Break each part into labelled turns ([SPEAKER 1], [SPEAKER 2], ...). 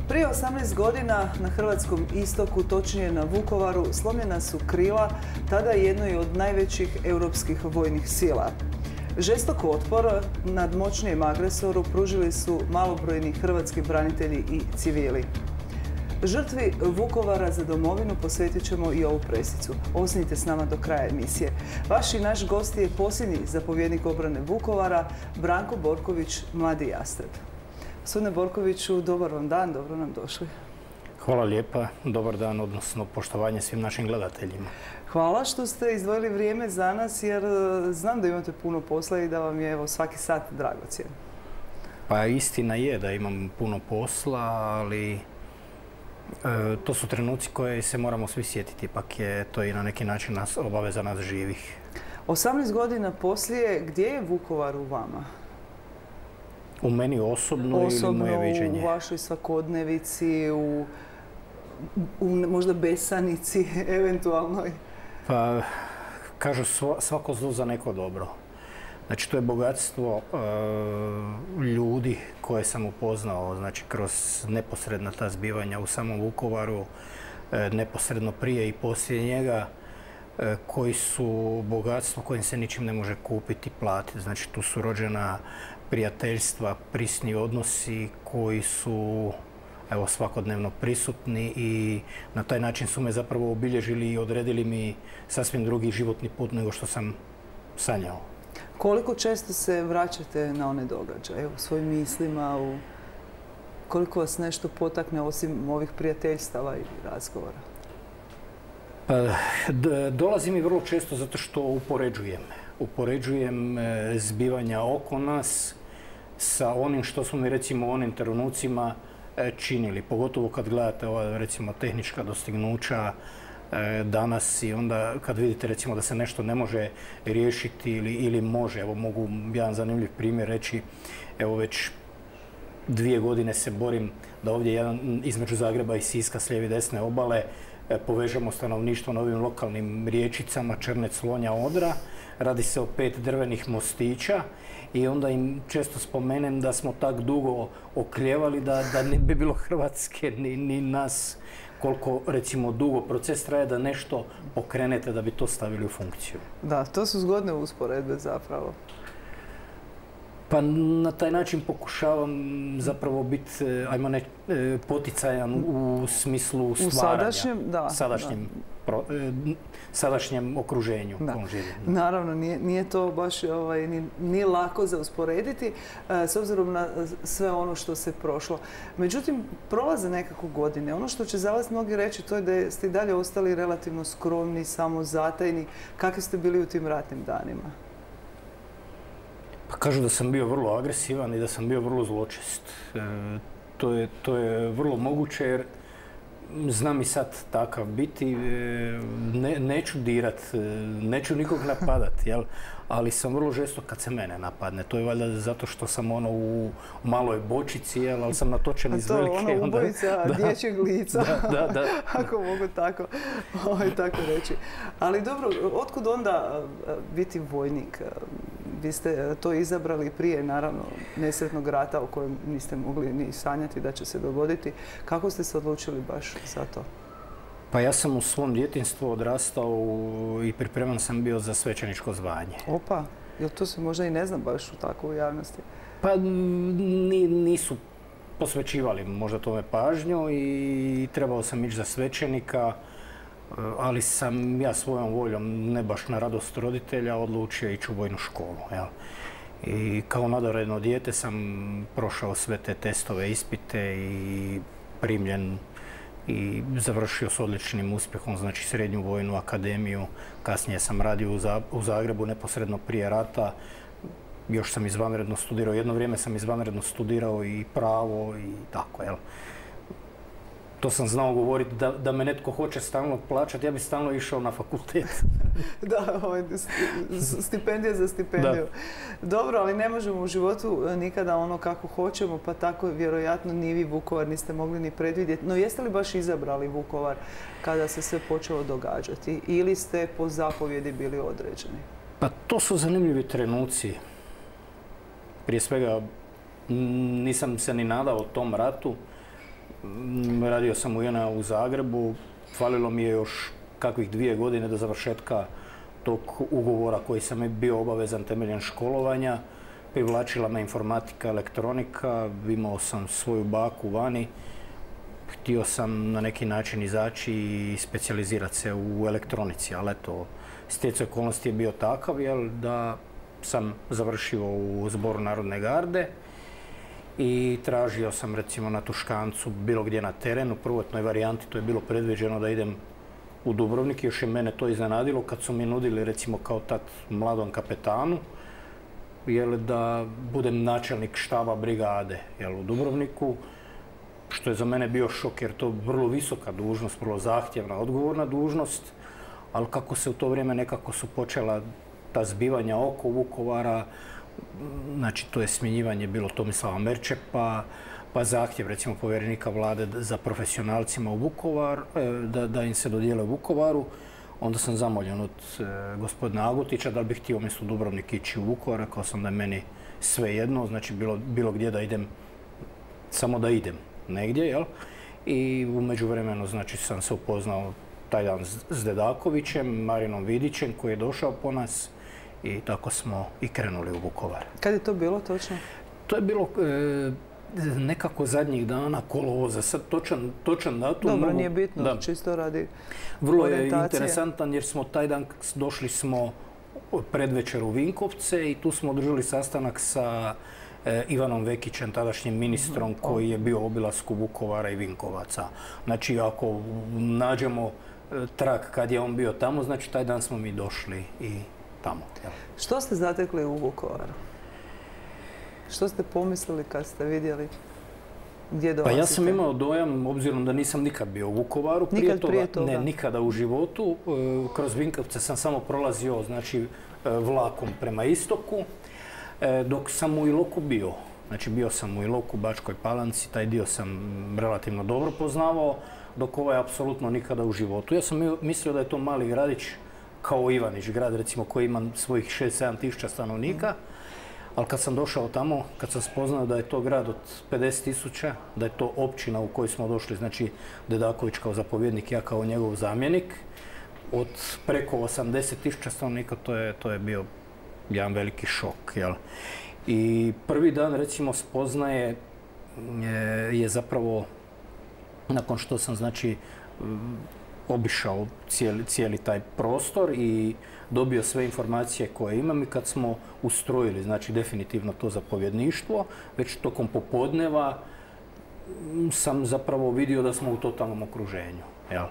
[SPEAKER 1] Prije 18 godina na hrvatskom istoku, točnije na Vukovaru, slomljena su krila tada jednoj od najvećih europskih vojnih sila. Žestok otpor nadmoćnijem agresoru pružili su malobrojni hrvatski branitelji i civili. Žrtvi Vukovara za domovinu posvetit ćemo i ovu presicu. Ostanite s nama do kraja emisije. Vaš i naš gost je posljednji zapovjednik obrane Vukovara, Branko Borković, mladi jastreb. Gospodine Borkoviću, dobar vam dan, dobro nam došli.
[SPEAKER 2] Hvala lijepa, dobar dan, odnosno poštovanje svim našim gledateljima.
[SPEAKER 1] Hvala što ste izdvojili vrijeme za nas, jer znam da imate puno posla i da vam je svaki sat dragocjen.
[SPEAKER 2] Pa istina je da imam puno posla, ali to su trenuci koje se moramo svi sjetiti, ipak je to i na neki način obaveza nas živih.
[SPEAKER 1] 18 godina poslije, gdje je Vukovar u vama?
[SPEAKER 2] U meni osobno ili moje viđenje?
[SPEAKER 1] U vašoj svakodnevici, u možda besanici eventualnoj?
[SPEAKER 2] Pa, kažu svako zlo za neko dobro. Znači, to je bogatstvo ljudi koje sam upoznao, znači, kroz neposredna ta zbivanja u samom Vukovaru, neposredno prije i poslije njega, koji su bogatstvo kojim se ničim ne može kupiti, platiti. Znači, tu su rođena prijateljstva, prisni odnosi koji su svakodnevno prisutni i na taj način su me zapravo obilježili i odredili mi sasvim drugi životni put nego što sam sanjao.
[SPEAKER 1] Koliko često se vraćate na one događaje u svojim mislima? Koliko vas nešto potakne osim ovih prijateljstava i razgovora?
[SPEAKER 2] Pa, dolazi mi vrlo često zato što upoređujem. Upoređujem zbivanja oko nas sa onim što smo mi recimo u onim trenucima činili. Pogotovo kad gledate ova recimo tehnička dostignuća danas i onda kad vidite recimo da se nešto ne može riješiti ili može. Evo mogu jedan zanimljiv primjer reći. Evo već 2 godine se borim da ovdje između Zagreba i Siska s lijeve i desne obale povežemo stanovništvo na ovim lokalnim riječicama Črnec, Lonja, Odra. Radi se o 5 drvenih mostića i onda im često spomenem da smo tak dugo oklijevali da ne bi bilo Hrvatske ni nas koliko recimo dugo proces traje da nešto pokrenete da bi to stavili u funkciju.
[SPEAKER 1] Da, to su zgodne usporedbe zapravo.
[SPEAKER 2] Pa na taj način pokušavam zapravo biti, poticajan u smislu stvaranja. Sadašnjem okruženju u kojem živim.
[SPEAKER 1] Naravno, nije to baš ni lako za usporediti s obzirom na sve ono što se prošlo. Međutim, prolaze nekako godine. Ono što će za vas mnogi reći to je da ste i dalje ostali relativno skromni, samozatajni. Kakvi ste bili u tim ratnim danima?
[SPEAKER 2] Pa kažu da sam bio vrlo agresivan i da sam bio vrlo zločest. To je vrlo moguće jer znam i sad takav biti. Neću dirat, neću nikog napadat, ali sam vrlo žestok kad se mene napadne. To je valjda zato što sam u maloj bočici, ali sam natočen iz velike.
[SPEAKER 1] A to ono ubojica dječjeg lica,
[SPEAKER 2] da.
[SPEAKER 1] ako mogu tako reći. Ali dobro, otkud onda biti vojnik? Vi ste to izabrali prije, naravno, nesretnog rata o kojem niste mogli ni sanjati da će se dogoditi. Kako ste se odlučili baš za to?
[SPEAKER 2] Pa ja sam u svom djetinjstvu odrastao i pripreman sam bio za svećeničko zvanje.
[SPEAKER 1] Opa, jel to se možda i ne zna baš u takvoj javnosti?
[SPEAKER 2] Pa nisu posvećivali možda tome pažnju i trebao sam ići za svećenika, ali sam ja svojom voljom, ne baš na radost roditelja, odlučio ići u vojnu školu. I kao nadareno dijete sam prošao sve te testove, ispite i primljen i završio s odličnim uspjehom, znači srednju vojnu akademiju. Kasnije sam radio u Zagrebu neposredno prije rata. Još sam izvanredno studirao, jedno vrijeme sam izvanredno studirao i pravo i tako, To sam znao govoriti da me netko hoće stalno plaćati, ja bih stalno išao na fakultet.
[SPEAKER 1] Da, stipendija za stipendiju. Dobro, ali ne možemo u životu nikada ono kako hoćemo, pa tako vjerojatno ni vi Vukovar niste mogli ni predvidjeti. No jeste li baš izabrali Vukovar kada se sve počelo događati ili ste po zapovjedi bili određeni?
[SPEAKER 2] Pa to su zanimljivi trenuci. Prije svega nisam se ni nadao tom ratu. Radio sam u JNA u Zagrebu, falilo mi je još kakvih 2 godine do završetka tog ugovora koji sam bio obavezan temeljem školovanja. Privlačila me informatika, elektronika, imao sam svoju baku vani. Htio sam na neki način izaći i specijalizirati se u elektronici, ali eto, stjecaj okolnosti je bio takav da sam završio u Zboru Narodne garde i tražio sam recimo na Tuškancu bilo gdje na terenu. U prvotnoj varijanti to je bilo predviđeno da idem u Dubrovnik. Još je mene to iznenadilo kad su mi nudili recimo kao tad mladom kapetanu da budem načelnik štaba brigade u Dubrovniku, što je za mene bio šok jer to je vrlo visoka dužnost, vrlo zahtjevna, odgovorna dužnost, ali kako se u to vrijeme nekako su počela ta zbivanja oko Vukovara, znači to je smjenjivanje bilo Tomislava Merčepa, pa zahtjev recimo povjerenika vlade za profesionalcima u Vukovar, da im se dodijele u Vukovaru. Onda sam zamoljen od gospodina Agutića da li bih htio umjesto Dubrovnik ići u Vukovar, rekao sam da je meni svejedno, znači bilo gdje da idem, samo da idem negdje, jel? I u međuvremenu znači sam se upoznao taj dan s Dedakovićem, Marinom Vidićem koji je došao po nas i tako smo i krenuli u Vukovar.
[SPEAKER 1] Kad je to bilo točno?
[SPEAKER 2] To je bilo nekako zadnjih dana kolovoza, sad točan datum.
[SPEAKER 1] Dobro, nije bitno, čisto radi
[SPEAKER 2] vrlo je interesantan jer smo taj dan došli smo predvečer u Vinkovce i tu smo održali sastanak sa Ivanom Vekićem, tadašnjim ministrom koji je bio obilasku Vukovara i Vinkovaca. Znači, ako nađemo trak kad je on bio tamo, znači taj dan smo mi došli i tamo.
[SPEAKER 1] Što ste zatekli u Vukovaru? Što ste pomislili kad ste vidjeli gdje dolazite?
[SPEAKER 2] Pa ja sam imao dojam, obzirom da nisam nikad bio u Vukovaru.
[SPEAKER 1] Prije toga?
[SPEAKER 2] Ne, nikada u životu. Kroz Vinkovce sam samo prolazio, znači, vlakom prema istoku, dok sam u Iloku bio. Znači, bio sam u Iloku, Bačkoj Palanci, taj dio sam relativno dobro poznavao, dok ovaj apsolutno nikada u životu. Ja sam mislio da je to mali gradić kao Ivanić, grad recimo koji ima svojih 6-7 tisuća stanovnika, ali kad sam došao tamo, kad sam spoznao da je to grad od 50 tisuća, da je to općina u kojoj smo došli, znači Dedaković kao zapovjednik, ja kao njegov zamjenik, od preko 80 tisuća stanovnika, to je bio jedan veliki šok. Jel? I prvi dan recimo spoznaje je zapravo, nakon što sam znači obišao cijeli taj prostor i dobio sve informacije koje imam i kad smo ustrojili, znači definitivno to zapovjedništvo, već tokom popodneva sam zapravo vidio da smo u totalnom okruženju. Jel?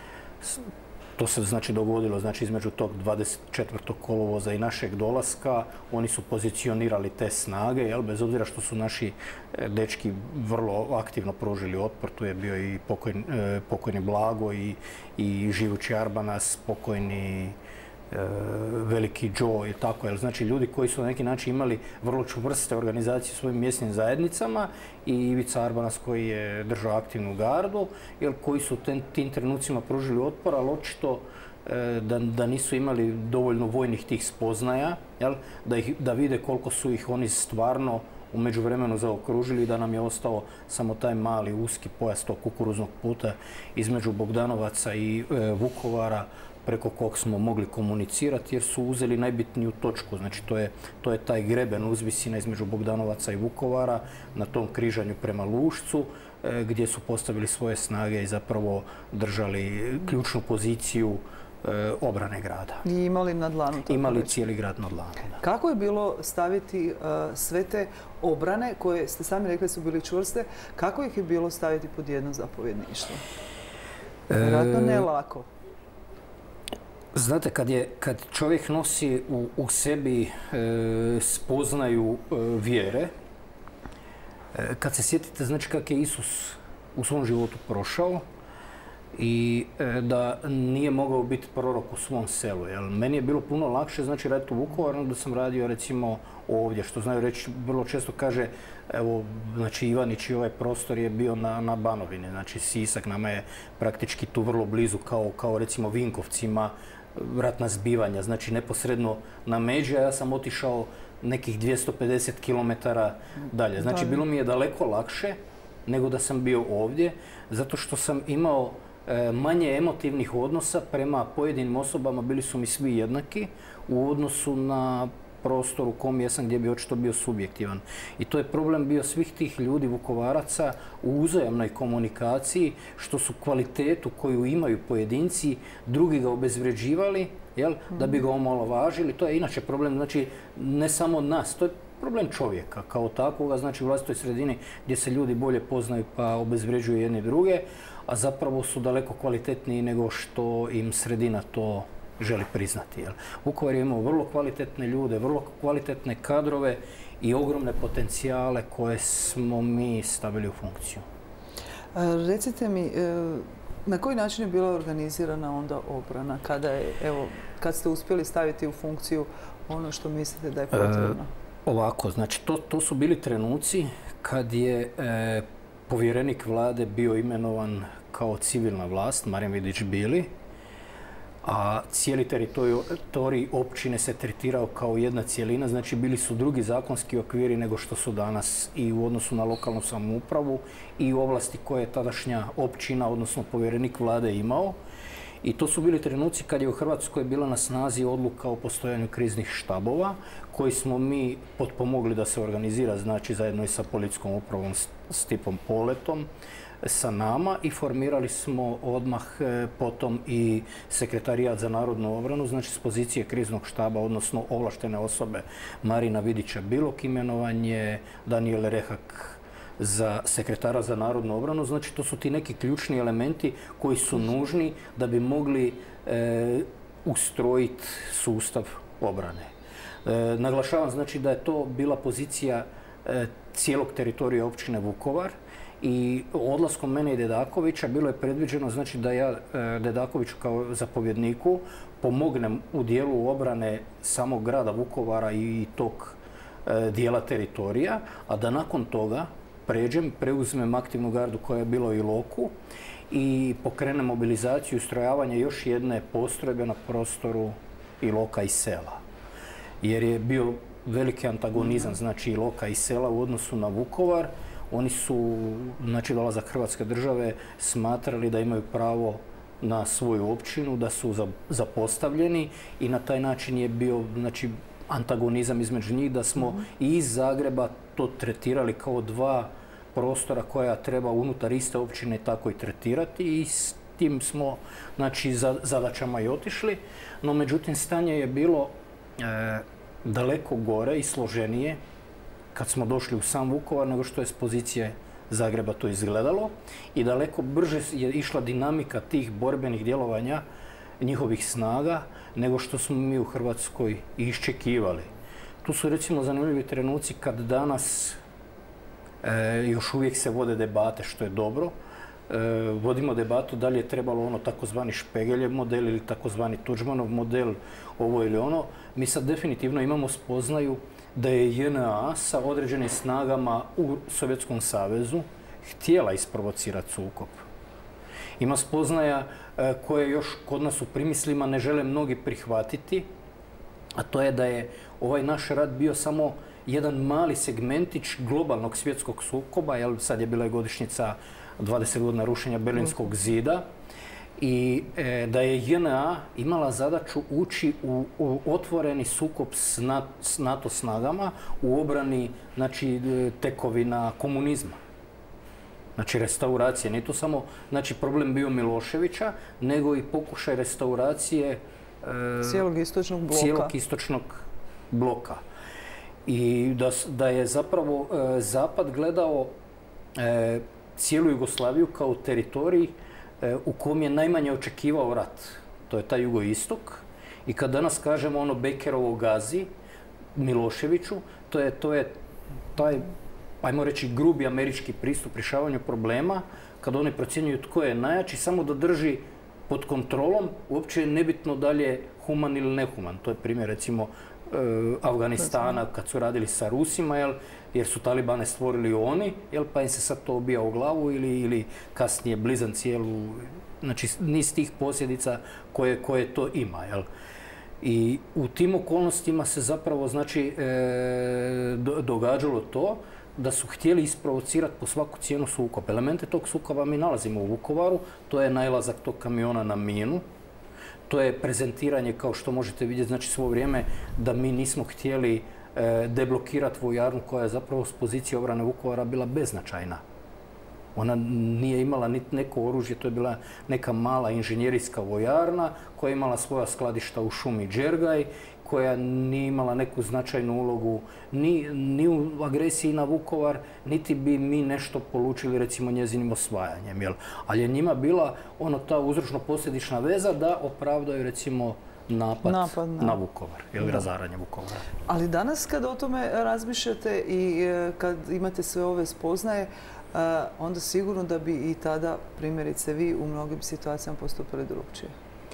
[SPEAKER 2] To se znači dogodilo znači između tog 24. kolovoza i našeg dolaska. Oni su pozicionirali te snage, jel, bez obzira što su naši dečki vrlo aktivno pružili otpor. Tu je bio i pokojni Blago i živući Arbanas, pokojni veliki Joe i tako. Jel, znači ljudi koji su na neki način imali vrlo čvrste organizacije u svojim mjesnim zajednicama i Ivica Arbanas koji je držao aktivnu gardu, jel, koji su tim trenucima pružili otpor, ali očito da nisu imali dovoljno vojnih tih spoznaja, jel, da vide koliko su ih oni stvarno u međuvremenu zaokružili, da nam je ostao samo taj mali uski pojas tog kukuruznog puta između Bogdanovaca i Vukovara, preko kog smo mogli komunicirati jer su uzeli najbitniju točku. Znači to je taj greben uzvisina između Bogdanovaca i Vukovara na tom križanju prema Lušcu gdje su postavili svoje snage i zapravo držali ključnu poziciju obrane grada.
[SPEAKER 1] I imali na dlanu.
[SPEAKER 2] Imali cijeli grad na dlanu. Da.
[SPEAKER 1] Kako je bilo staviti sve te obrane koje ste sami rekli su bili čvrste, kako ih je bilo staviti pod jedno zapovjedništvo? Vjerojatno ne lako.
[SPEAKER 2] Znate, kad čovjek nosi u sebi spoznaju vjere, kad se sjetite znači kako je Isus u svom životu prošao i da nije mogao biti prorok u svom selu. Jel? Meni je bilo puno lakše znači raditi u Vukovaru da sam radio recimo ovdje, što znaju reći, vrlo često kaže, evo, znači Ivanić i ovaj prostor je bio na Banovini, znači Sisak nama je praktički tu vrlo blizu kao recimo Vinkovcima, ratna zbivanja, znači neposredno na međi, a ja sam otišao nekih 250 km dalje. Znači bilo mi je daleko lakše nego da sam bio ovdje, zato što sam imao manje emotivnih odnosa prema pojedinim osobama, bili su mi svi jednaki u odnosu na prostor u kom jesam, gdje bi očito bio subjektivan. I to je problem bio svih tih ljudi, Vukovaraca, u uzajamnoj komunikaciji, što su kvalitetu koju imaju pojedinci, drugi ga obezvređivali, da bi ga omalovažili. To je inače problem, znači, ne samo nas, to je problem čovjeka kao takvoga, znači u vlastitoj sredini gdje se ljudi bolje poznaju pa obezvređuju jedni druge, a zapravo su daleko kvalitetniji nego što im sredina to želi priznati. Vukovar je imao vrlo kvalitetne ljude, vrlo kvalitetne kadrove i ogromne potencijale koje smo mi stavili u funkciju.
[SPEAKER 1] Recite mi, na koji način je bila organizirana onda obrana kad ste uspjeli staviti u funkciju ono što mislite da je potrebno?
[SPEAKER 2] Ovako, znači to su bili trenuci kad je povjerenik vlade bio imenovan kao civilna vlast, Marin Vidić-Bili, a cijeli teritorij općine se tretirao kao jedna cjelina, znači bili su drugi zakonski okviri nego što su danas i u odnosu na lokalnu samoupravu i ovlasti koje je tadašnja općina, odnosno povjerenik vlade imao. I to su bili trenuci kad je u Hrvatskoj bila na snazi odluka o postojanju kriznih štabova, koji smo mi potpomogli da se organizira, znači zajedno i sa policijskom upravom Stipom Poletom, sa nama, i formirali smo odmah potom i Sekretarijat za narodnu obranu, znači s pozicije kriznog štaba, odnosno ovlaštene osobe Marina Vidića Bilog, imenovan je Danijel Rehak za sekretara za narodnu obranu. Znači to su ti neki ključni elementi koji su nužni da bi mogli ustrojiti sustav obrane. Naglašavam znači da je to bila pozicija cijelog teritorija općine Vukovar, i odlaskom mene i Dedakovića bilo je predviđeno znači da ja Dedakoviću kao zapovjedniku pomognem u dijelu obrane samog grada Vukovara i tog dijela teritorija, a da nakon toga preuzmem aktivnu gardu koja je bila u Iloku i pokrenem mobilizaciju i ustrojavanje još jedne postrojbe na prostoru Iloka i sela. Jer je bio veliki antagonizam, znači Iloka i sela u odnosu na Vukovar. Oni su, znači dolazak Hrvatske države, smatrali da imaju pravo na svoju općinu, da su zapostavljeni, i na taj način je bio znači antagonizam između njih, da smo i iz Zagreba to tretirali kao dva prostora koja treba unutar iste općine tako i tretirati, i s tim smo znači zadaćama i otišli. No međutim stanje je bilo daleko gore i složenije kad smo došli u sam Vukovar nego što je s pozicije Zagreba to izgledalo, i daleko brže je išla dinamika tih borbenih djelovanja njihovih snaga nego što smo mi u Hrvatskoj iščekivali. Tu su recimo zanimljivi trenuci kad danas još uvijek se vode debate, što je dobro. Vodimo debatu da li je trebalo ono takozvani Špegeljev model ili takozvani Tuđmanov model, ovo ili ono. Mi sad definitivno imamo spoznaju da je JNA sa određenim snagama u Sovjetskom savezu htjela isprovocirati sukob. Ima spoznaja koje još kod nas u primislima ne žele mnogi prihvatiti, a to je da je ovaj naš rat bio samo jedan mali segmentić globalnog svjetskog sukoba, jer sad je bila i godišnjica 20 godina rušenja Berlinskog zida, i da je JNA imala zadaću ući u otvoreni sukob s NATO snagama u obrani znači, tekovina komunizma. Znači restauracije. Nije to samo znači, problem bio Miloševića, nego i pokušaj restauracije cijelog istočnog bloka. I da je zapravo Zapad gledao cijelu Jugoslaviju kao teritorij u kom je najmanje očekivao rat. To je taj jugoistok. I kad danas kažemo ono Bekerovo gazi, Miloševiću, to je taj, ajmo reći, grubi američki pristup rješavanju problema, kad oni procjenjuju tko je najjači, samo da drži pod kontrolom, uopće je nebitno da li je human ili nehuman. To je primjer recimo Afganistana kad su radili sa Rusima, jer su Talibane stvorili oni, pa im se sad to obija u glavu, ili kasnije blizan cijelu, znači niz tih posljedica koje to ima. I u tim okolnostima se zapravo znači događalo to da su htjeli isprovocirati po svaku cijenu sukob. Elemente tog sukoba mi nalazimo u Vukovaru, to je najlazak tog kamiona na minu, to je prezentiranje, kao što možete vidjeti, znači svo vrijeme da mi nismo htjeli deblokirati vojarnu koja je zapravo s pozicije obrane Vukovara bila beznačajna. Ona nije imala niti neko oružje, to je bila neka mala inženjerijska vojarna koja je imala svoja skladišta u šumi Đergaj, koja nije imala neku značajnu ulogu ni u agresiji na Vukovar, niti bi mi nešto polučili recimo njezinim osvajanjem. Jel? Ali je njima bila ta uzročno-posljedična veza da opravdaju recimo napad na Vukovar ili razaranje Vukovara.
[SPEAKER 1] Ali danas kad o tome razmišljate i kad imate sve ove spoznaje, onda sigurno da bi i tada, primjerice vi, u mnogim situacijama postupili drugčije.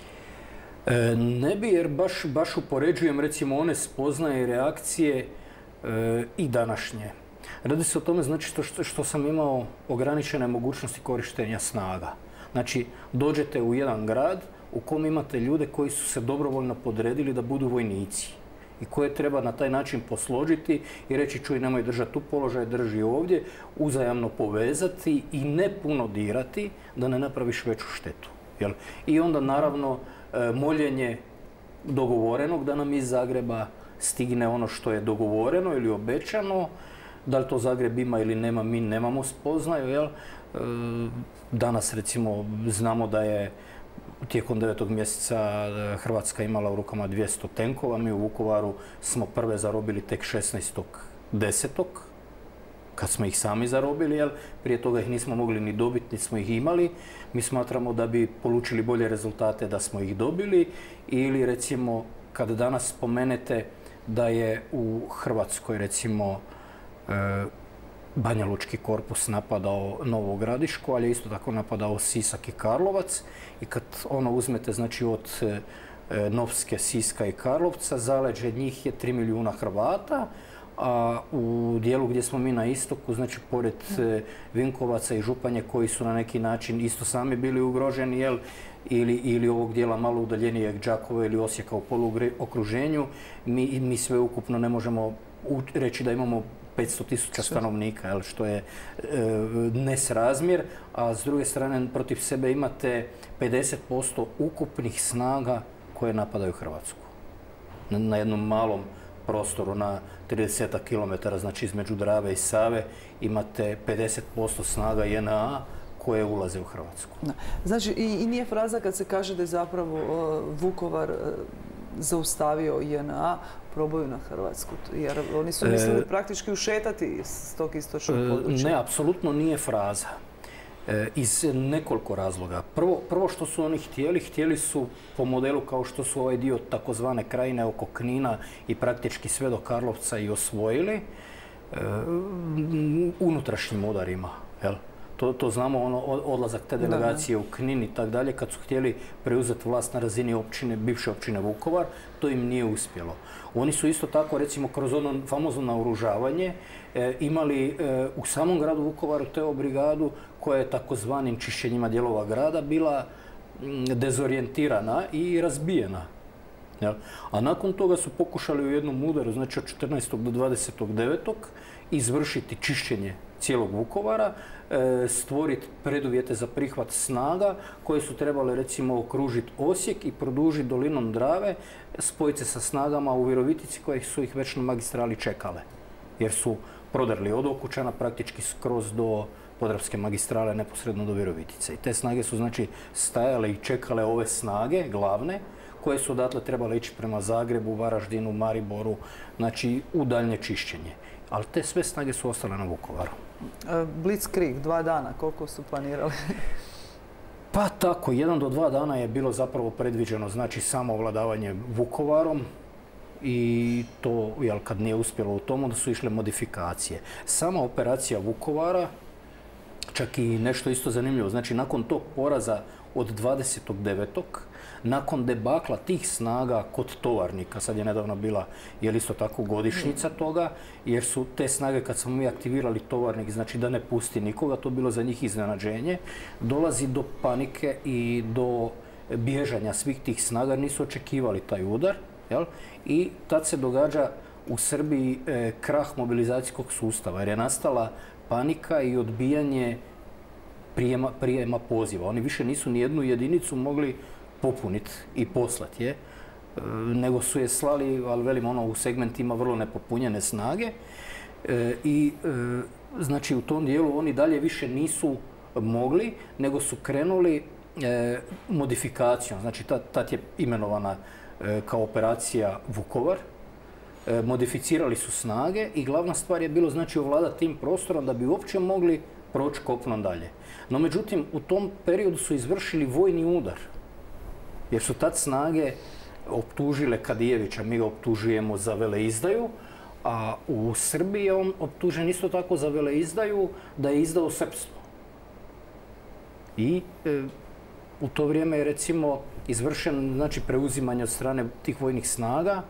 [SPEAKER 2] Ne bi, jer baš upoređujem recimo one spoznaje i reakcije i današnje. Radi se o tome znači što sam imao ograničene mogućnosti korištenja snaga. Znači, dođete u jedan grad u kom imate ljude koji su se dobrovoljno podredili da budu vojnici i koje treba na taj način posložiti i reći čuj, nemoj držati tu položaj, drži ovdje, uzajamno povezati i ne puno dirati da ne napraviš veću štetu. Jel? I onda naravno moljenje dogovorenog da nam iz Zagreba stigne ono što je dogovoreno ili obećano. Da li to Zagreb ima ili nema, mi nemamo spoznaju. Jel? Danas recimo znamo da je tijekom 9. mjeseca Hrvatska imala u rukama 200 tenkova. Mi u Vukovaru smo prve zarobili tek 16.10. kad smo ih sami zarobili, jel? Prije toga ih nismo mogli ni dobiti, niti smo ih imali. Mi smatramo da bi polučili bolje rezultate da smo ih dobili. Ili recimo kad danas spomenete da je u Hrvatskoj recimo Banja Lučki korpus napadao Novo Gradiško, ali je isto tako napadao Sisak i Karlovac. I kad uzmete znači od Novske, Siska i Karlovca, zaleđe njih je 3 milijuna Hrvata, a u dijelu gdje smo mi na istoku, znači pored Vinkovaca i Županje koji su na neki način isto sami bili ugroženi, jel? Ili ovog dijela malo udaljenijeg Đakova ili Osijeka u poluokruženju, mi sve ukupno ne možemo reći da imamo 500.000 stanovnika, jel, što je nesrazmjer, a s druge strane protiv sebe imate 50% ukupnih snaga koje napadaju Hrvatsku. Na jednom malom prostoru na 30 km, znači između Drave i Save, imate 50% snaga JNA koje ulaze u Hrvatsku.
[SPEAKER 1] Znači, i nije fraza kad se kaže da je zapravo Vukovar zaustavio JNA probaju na Hrvatsku, jer oni su mislili praktički ušetati s tog istočnog područja.
[SPEAKER 2] Ne, apsolutno nije fraza. Iz nekoliko razloga. Prvo što su oni htjeli su po modelu kao što su ovaj dio takozvane krajine oko Knina i praktički sve do Karlovca i osvojili unutrašnjim udarima. Jel? To znamo, odlazak te delegacije u Knin i tako dalje, kad su htjeli preuzeti vlast na razini općine, bivše općine Vukovar, to im nije uspjelo. Oni su isto tako, recimo, kroz ono famozno naoružavanje imali u samom gradu Vukovaru TO brigadu koja je takozvanim čišćenjima dijelova grada bila dezorijentirana i razbijena. Jel? A nakon toga su pokušali u jednom udaru, znači od 14. do 29. izvršiti čišćenje cijelog Vukovara, stvoriti preduvjete za prihvat snaga koje su trebale recimo okružiti Osijek i produžiti dolinom Drave, spojiti se sa snagama u Virovitici koje su ih već na magistrali čekale. Jer su prodrli od Okučana praktički skroz do Podravske magistrale, neposredno do Virovitice. I te snage su znači stajale i čekale ove snage glavne koje su odatle trebale ići prema Zagrebu, Varaždinu, Mariboru, znači u daljnje čišćenje. Ali te sve snage su ostale na Vukovaru.
[SPEAKER 1] Blitzkrieg, 2 dana, koliko su planirali?
[SPEAKER 2] Pa tako, 1 do 2 dana je bilo zapravo predviđeno, znači samo ovladavanje Vukovarom i to, jel, kad nije uspjelo u tomu, da su išle modifikacije. Sama operacija Vukovara, čak i nešto isto zanimljivo, znači nakon tog poraza od 29. nakon debakla tih snaga kod Tovarnika, sad je nedavno bila isto tako godišnjica toga, jer su te snage kad smo mi aktivirali Tovarnik, znači da ne pusti nikoga, to bilo za njih iznenađenje, dolazi do panike i do bježanja svih tih snaga, nisu očekivali taj udar, jel? I tad se događa u Srbiji krah mobilizacijskog sustava jer je nastala panika i odbijanje prijema poziva. Oni više nisu ni jednu jedinicu mogli popuniti i poslati je, nego su je slali, ali velim u segmentima vrlo nepopunjene snage i znači u tom dijelu oni dalje više nisu mogli, nego su krenuli modifikacijom. Znači tad je imenovana kao operacija Vukovar, modificirali su snage i glavna stvar je bilo znači ovladati tim prostorom da bi uopće mogli proći kopnom dalje. No međutim, u tom periodu su izvršili vojni udar, jer su tad snage optužile Kadijevića, mi ga optužujemo za veleizdaju, a u Srbiji je on optužen isto tako za veleizdaju da je izdao srpstvo. I u to vrijeme je recimo izvršen znači preuzimanje od strane tih vojnih snaga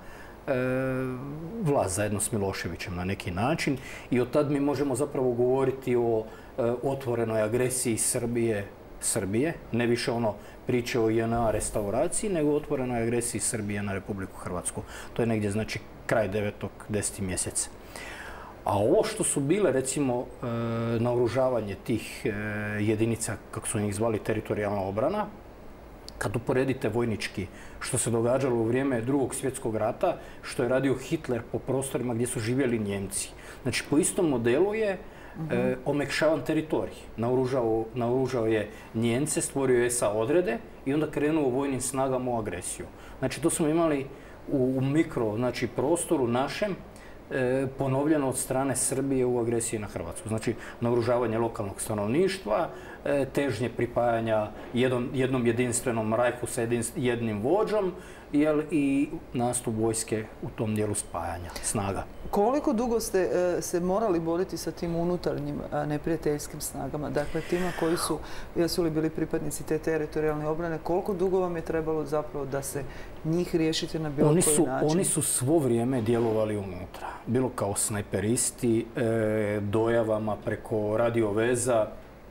[SPEAKER 2] vlast zajedno s Miloševićem na neki način i od tad mi možemo zapravo govoriti o otvorenoj agresiji Srbije, ne više priče o JNA restauraciji, nego otvorenoj agresiji Srbije na Republiku Hrvatsku. To je negdje znači kraj 9. 10. mjesec. A ovo što su bile recimo naoružavanje tih jedinica, kako su njih zvali, teritorijalna obrana, kad uporedite vojnički što se događalo u vrijeme Drugog svjetskog rata, što je radio Hitler po prostorima gdje su živjeli Njemci. Znači, po istom modelu je omekšavan teritorij. Naoružao je Njemce, stvorio je SA odrede i onda krenuo vojnim snagama u agresiju. Znači, to smo imali u mikro prostoru našem ponovljeno od strane Srbije u agresiji na Hrvatsku. Znači, naoružavanje lokalnog stanovništva, težnje pripajanja jednom jedinstvenom rajku sa jednim vođom i nastup vojske u tom dijelu spajanja snaga.
[SPEAKER 1] Koliko dugo ste se morali boriti sa tim unutarnjim neprijateljskim snagama? Dakle, tima koji jesu li bili pripadnici te teritorijalne obrane, koliko dugo vam je trebalo zapravo da se njih riješite na bilo koji način?
[SPEAKER 2] Oni su svo vrijeme djelovali unutra. Bilo kao snajperisti, dojavama preko radioveza.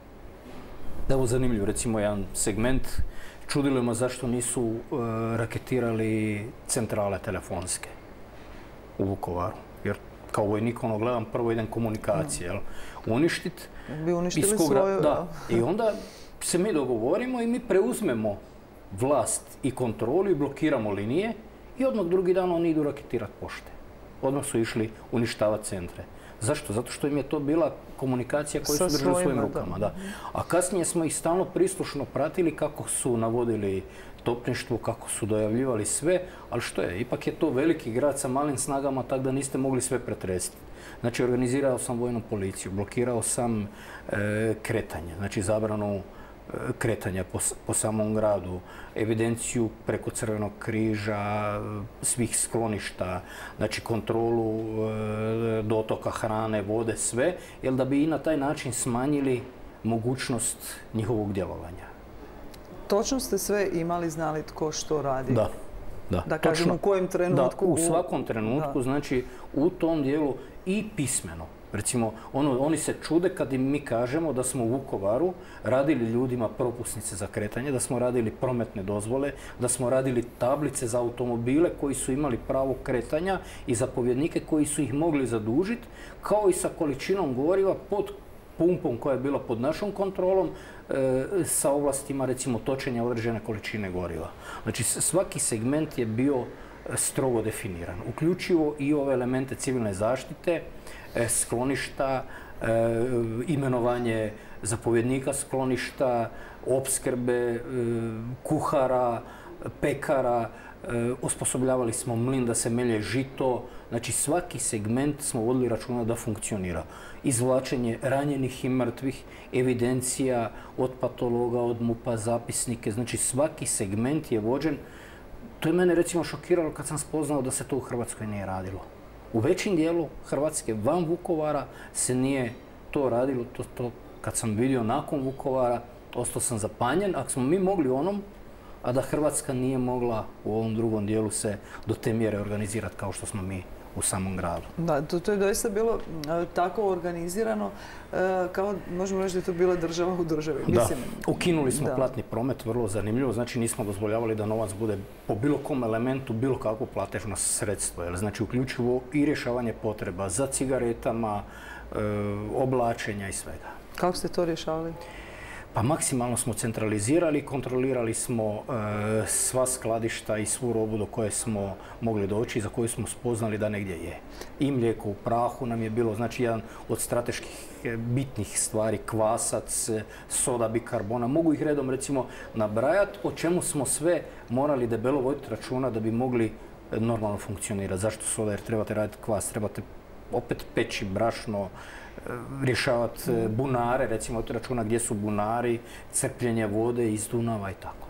[SPEAKER 2] Evo zanimljiv, recimo jedan segment. Čudilo me zašto nisu raketirali centrale telefonske u Vukovaru. Jer kao vojnik gledam prvo idem komunikacije, uništit.
[SPEAKER 1] Bi uništili svoju.
[SPEAKER 2] Da. I onda se mi dogovorimo i mi preuzmemo vlast i kontrolu i blokiramo linije i odmah drugi dan oni idu raketirati pošte. Odmah su išli uništavati centre. Zašto? Zato što im je to bila komunikacija koju su držali u svojim rukama. Da. A kasnije smo ih stalno prislušno pratili kako su navodili topništvo, kako su dojavljivali sve, ali što je? Ipak je to veliki grad sa malim snagama, tako da niste mogli sve pretresti. Znači, organizirao sam vojnu policiju, blokirao sam kretanje, znači zabranu kretanja po samom gradu, evidenciju preko Crvenog križa, svih skloništa, znači kontrolu dotoka hrane, vode, sve, jer da bi i na taj način smanjili mogućnost njihovog djelovanja.
[SPEAKER 1] Točno ste sve imali, znali tko što radi?
[SPEAKER 2] Da.
[SPEAKER 1] Da kažem u kojem trenutku?
[SPEAKER 2] Da, u svakom trenutku, znači u tom dijelu i pismeno. Recimo, oni se čude kad im mi kažemo da smo u Vukovaru radili ljudima propusnice za kretanje, da smo radili prometne dozvole, da smo radili tablice za automobile koji su imali pravo kretanja i zapovjednike koji su ih mogli zadužiti, kao i sa količinom goriva pod pumpom koja je bila pod našom kontrolom, sa ovlastima recimo točenja određene količine goriva. Znači, svaki segment je bio strogo definiran, uključivo i ove elemente civilne zaštite, skloništa, imenovanje zapovjednika skloništa, opskrbe, kuhara, pekara, osposobljavali smo mlin da se melje žito, znači svaki segment smo vodili računa da funkcionira. Izvlačenje ranjenih i mrtvih, evidencija od patologa, od MUP-a, zapisnike, znači svaki segment je vođen. To je mene recimo šokiralo kad sam spoznao da se to u Hrvatskoj nije radilo. U većim dijelu Hrvatske, van Vukovara, se nije to radilo. To kad sam vidio nakon Vukovara, ostao sam zapanjen. Ako smo mi mogli onom, a da Hrvatska nije mogla u ovom drugom dijelu se do te mjere organizirati kao što smo mi u samom gradu.
[SPEAKER 1] Da, to je doista bilo tako organizirano kao, možemo reći da je to bila država u državi.
[SPEAKER 2] Da, ukinuli smo platni promet, vrlo zanimljivo, znači nismo dozvoljavali da novac bude po bilo kom elementu, bilo kakvo platežno sredstvo, znači uključivo i rješavanje potreba za cigaretama, oblačenja i svega.
[SPEAKER 1] Kako ste to rješavali?
[SPEAKER 2] Pa maksimalno smo centralizirali, kontrolirali smo sva skladišta i svu robu do koje smo mogli doći i za koju smo spoznali da negdje je. I mlijeko u prahu nam je bilo, znači jedan od strateških bitnih stvari, kvasac, soda bikarbona. Mogu ih redom recimo nabrajati o čemu smo sve morali debelo voditi računa da bi mogli normalno funkcionirati. Zašto soda? Jer trebate raditi kvas, trebate opet peći brašno, rješavati bunare, recimo od računa gdje su bunari, crpljenje vode iz Dunava i tako.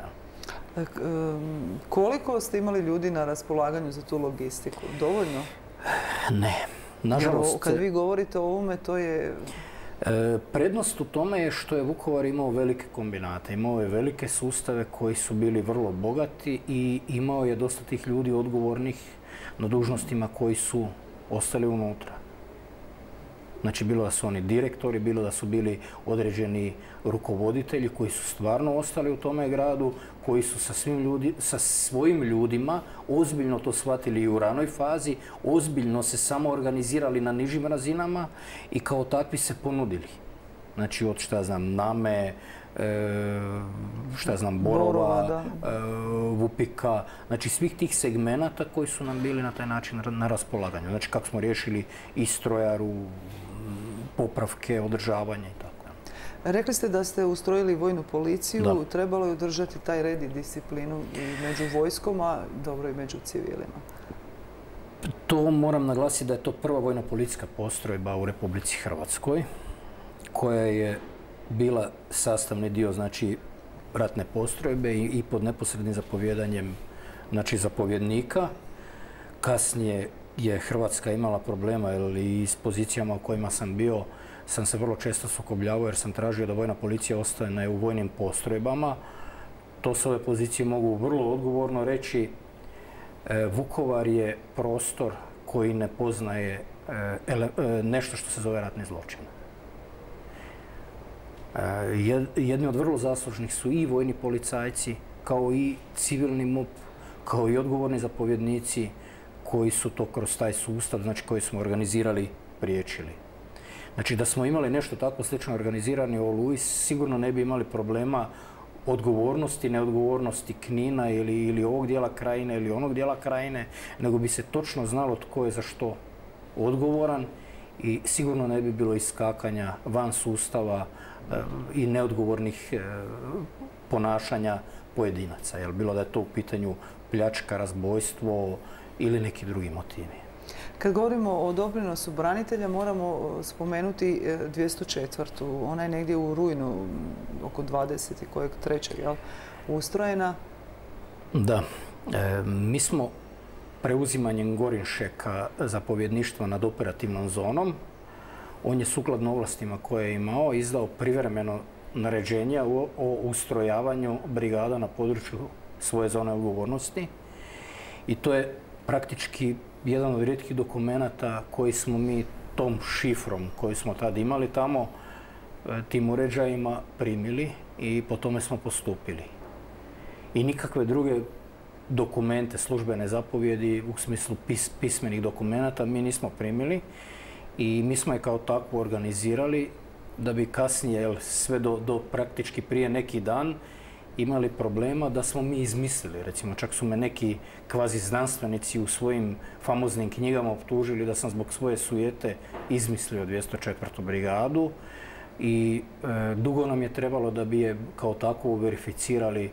[SPEAKER 1] Koliko ste imali ljudi na raspolaganju za tu logistiku? Dovoljno?
[SPEAKER 2] Ne. Nažalost,
[SPEAKER 1] kad vi govorite o ovome, to je...
[SPEAKER 2] Prednost u tome je što je Vukovar imao velike kombinate, imao je velike sustave koji su bili vrlo bogati i imao je dosta tih ljudi odgovornih na dužnostima koji su ostali unutra. Znači, bilo da su oni direktori, bilo da su bili određeni rukovoditelji koji su stvarno ostali u tome gradu, koji su sa svojim ljudima ozbiljno to shvatili i u ranoj fazi, ozbiljno se samo organizirali na nižim razinama i kao takvi se ponudili. Znači, od Name, Borova, Vupika, znači svih tih segmenata koji su nam bili na taj način na raspolaganju. Znači, kako smo riješili i strojaru, popravke, održavanje i tako.
[SPEAKER 1] Rekli ste da ste ustrojili vojnu policiju, trebalo je održati taj red i disciplinu i među vojskom, a dobro i među civilima.
[SPEAKER 2] To moram naglasiti da je to prva vojna policijska postrojba u Republici Hrvatskoj, koja je bila sastavni dio, znači, ratne postrojbe i pod neposrednim zapovjedanjem, znači, zapovjednika. Kasnije je Hrvatska imala problema i s pozicijama u kojima sam bio sam se vrlo često sukobljavao jer sam tražio da vojna policija ostane u vojnim postrojbama. To s ove pozicije mogu vrlo odgovorno reći. Vukovar je prostor koji ne poznaje nešto što se zove ratni zločin. Jedni od vrlo zaslužnih su i vojni policajci, kao i civilni MUP, kao i odgovorni zapovjednici koji su to kroz taj sustav, znači koji smo organizirali, priječili. Znači da smo imali nešto tako slično organizirani u Oluji, sigurno ne bi imali problema odgovornosti, neodgovornosti Knina ili ovog dijela krajine ili onog dijela krajine, nego bi se točno znalo tko je za što odgovoran i sigurno ne bi bilo iskakanja van sustava i neodgovornih ponašanja pojedinaca. Jel bilo da je to u pitanju pljačka, razbojstvo ili neki drugi motivi.
[SPEAKER 1] Kad govorimo o doprinosu branitelja, moramo spomenuti 204. Ona je negdje u rujnu, oko 23. ustrojena.
[SPEAKER 2] Da. Mi smo preuzimanjem Gorinšeka zapovjedništva nad operativnom zonom, on je sukladno ovlastima koje je imao izdao privremeno naređenje o ustrojavanju brigada na području svoje zone odgovornosti i to je praktički jedan od rijetkih dokumenata koji smo mi tom šifrom koju smo tad imali tamo, tim uređajima primili i po tome smo postupili. I nikakve druge dokumente, službene zapovjedi u smislu pismenih dokumenata mi nismo primili i mi smo je kao takvu organizirali da bi kasnije, sve do praktički prije neki dan, imali problema da smo mi izmislili. Recimo, čak su me neki kvazi znanstvenici u svojim famoznim knjigama optužili da sam zbog svoje sujete izmislio 204. brigadu i dugo nam je trebalo da bi je kao takvu verificirali,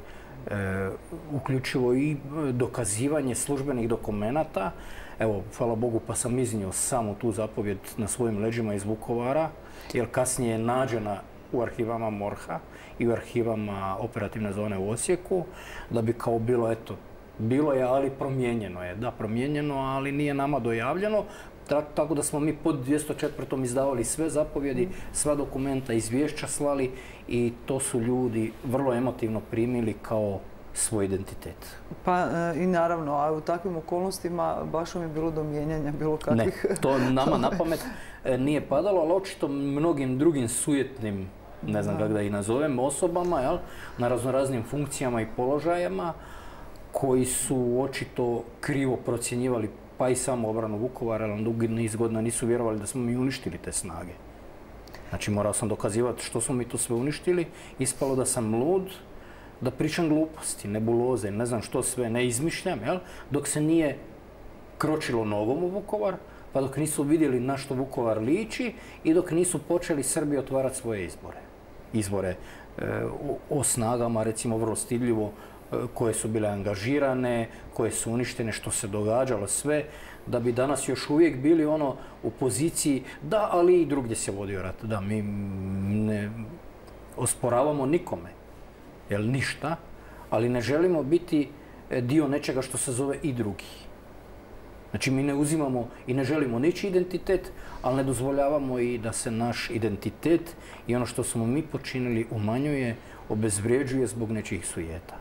[SPEAKER 2] uključivo i dokazivanje službenih dokumenata. Evo, hvala Bogu, pa sam iznio samo tu zapovjed na svojim leđima iz Vukovara, jer kasnije je nađena u arhivama MORH-a i u arhivama operativne zone u Osijeku, da bi kao bilo, eto, bilo je, ali promijenjeno je. Da, promijenjeno, ali nije nama dojavljeno. Tako da smo mi pod 204. izdavali sve zapovjedi, sva dokumenta, izvješća slali i to su ljudi vrlo emotivno primili kao svoj identitet.
[SPEAKER 1] Pa i naravno, a u takvim okolnostima baš vam je bilo do mijenjanja bilo kakvih...
[SPEAKER 2] Ne, to nama na pamet nije padalo, ali očito mnogim drugim sujetnim, ne znam kako da ih nazovem, osobama, jel, na raznoraznim funkcijama i položajama, koji su očito krivo procjenjivali pa i samo obranu Vukovara, ali dugi niz godina nisu vjerovali da smo mi uništili te snage. Znači morao sam dokazivati što smo mi to sve uništili, ispalo da sam lud, da pričam gluposti, nebuloze, ne znam što sve, ne izmišljam, jel? Dok se nije kročilo nogom u Vukovar, pa dok nisu vidjeli na što Vukovar liči i dok nisu počeli Srbi otvarati svoje izbore o snagama, recimo vrlo stidljivo, koje su bile angažirane, koje su uništene, što se događalo sve, da bi danas još uvijek bili u poziciji da, ali i drugdje se vodio rat. Da, mi ne osporavamo nikome, jel ništa, ali ne želimo biti dio nečega što se zove i drugi. Znači mi ne uzimamo i ne želimo ničiji identitet, ali ne dozvoljavamo i da se naš identitet i ono što smo mi počinili umanjuje, obezvrijeđuje zbog nečijih sujeta.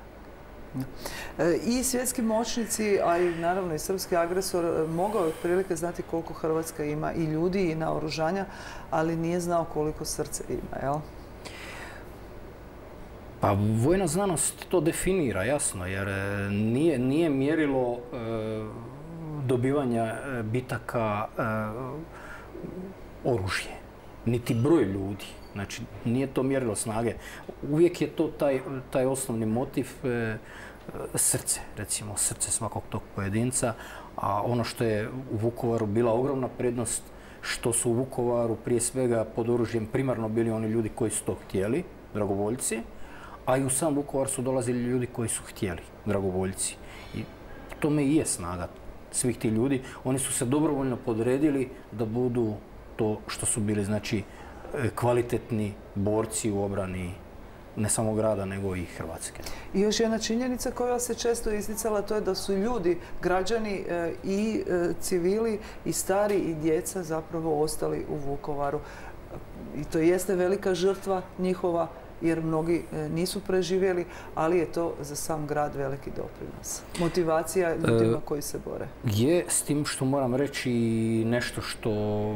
[SPEAKER 1] I svjetski moćnici, a i naravno i srpski agresor mogao je otprilike znati koliko Hrvatska ima i ljudi i naoružanja, ali nije znao koliko srce ima, jel?
[SPEAKER 2] Pa vojna znanost to definira, jasno, jer nije mjerilo dobivanja bitaka oružje, niti broj ljudi. Znači, nije to mjerilo snage. Uvijek je to taj osnovni motiv srce, recimo srce svakog tog pojedinca. A ono što je u Vukovaru bila ogromna prednost, što su u Vukovaru prije svega pod oružjem primarno bili oni ljudi koji su to htjeli, dragovoljci, a i u sam Vukovar su dolazili ljudi koji su htjeli, dragovoljci. I tome i je snaga svih tih ljudi. Oni su se dobrovoljno podredili da budu to što su bili, znači, kvalitetni borci u obrani ne samo grada, nego i Hrvatske.
[SPEAKER 1] I još jedna činjenica koja se često isticala, to je da su ljudi, građani i civili, i stari, i djeca zapravo ostali u Vukovaru. I to jeste velika žrtva njihova, jer mnogi nisu preživjeli, ali je to za sam grad veliki doprinos. Motivacija ljudima koji se bore.
[SPEAKER 2] Je, s tim što moram reći nešto što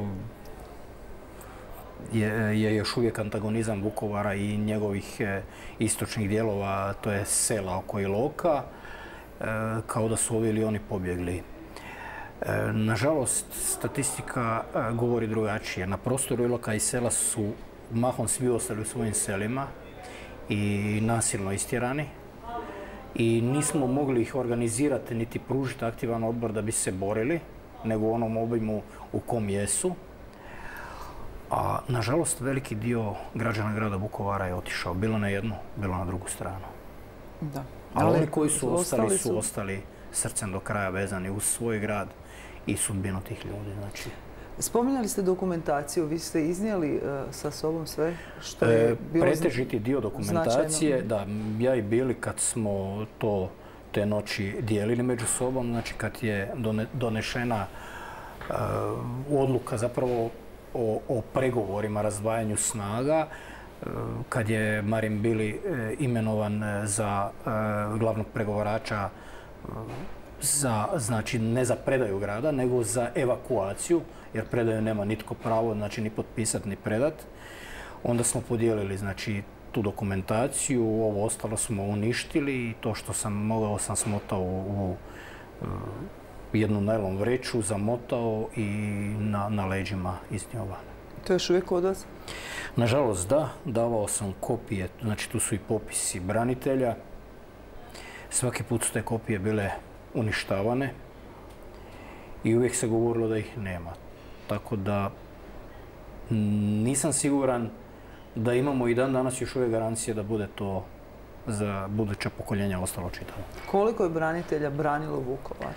[SPEAKER 2] je još uvijek antagonizam Vukovara i njegovih istočnih dijelova, to je sela oko Iloka, kao da su ovi ili oni pobjegli. Nažalost, statistika govori drugačije. Na prostoru Iloka i sela su mahom svi ostali u svojim selima i nasilno istjerani. I nismo mogli ih organizirati niti pružiti aktivan odbor da bi se borili, nego u onom obimu u kom jesu. A nažalost veliki dio građana grada Vukovara je otišao, bilo na jednu, bilo na drugu stranu.
[SPEAKER 1] Da.
[SPEAKER 2] Ali oni koji su ostali su ostali srcem do kraja vezani uz svoj grad i sudbinu tih ljudi. Znači.
[SPEAKER 1] Spominjali ste dokumentaciju, vi ste iznijeli sa sobom sve što je bilo
[SPEAKER 2] pretežiti dio dokumentacije, da, ja i Bili kad smo to te noći dijelili među sobom, znači kad je donešena odluka zapravo o pregovorima, razdvajanju snaga, kad je Marin Bili imenovan za glavnog pregovarača znači ne za predaju grada, nego za evakuaciju, jer predaju nema nitko pravo, znači ni potpisati ni predat. Onda smo podijelili, znači, tu dokumentaciju, ovo ostalo smo uništili i to što sam mogao sam smotao u jednu najlon vreću, zamotao i na leđima iznio van.
[SPEAKER 1] To je još uvijek kod vas?
[SPEAKER 2] Nažalost, da. Davao sam kopije, znači tu su i popisi branitelja. Svaki put su te kopije bile uništavane i uvijek se govorilo da ih nema. Tako da nisam siguran da imamo i dan danas još uvijek garancije da bude to za buduća pokoljenja ostalo čitavo.
[SPEAKER 1] Koliko je branitelja branilo Vukovar?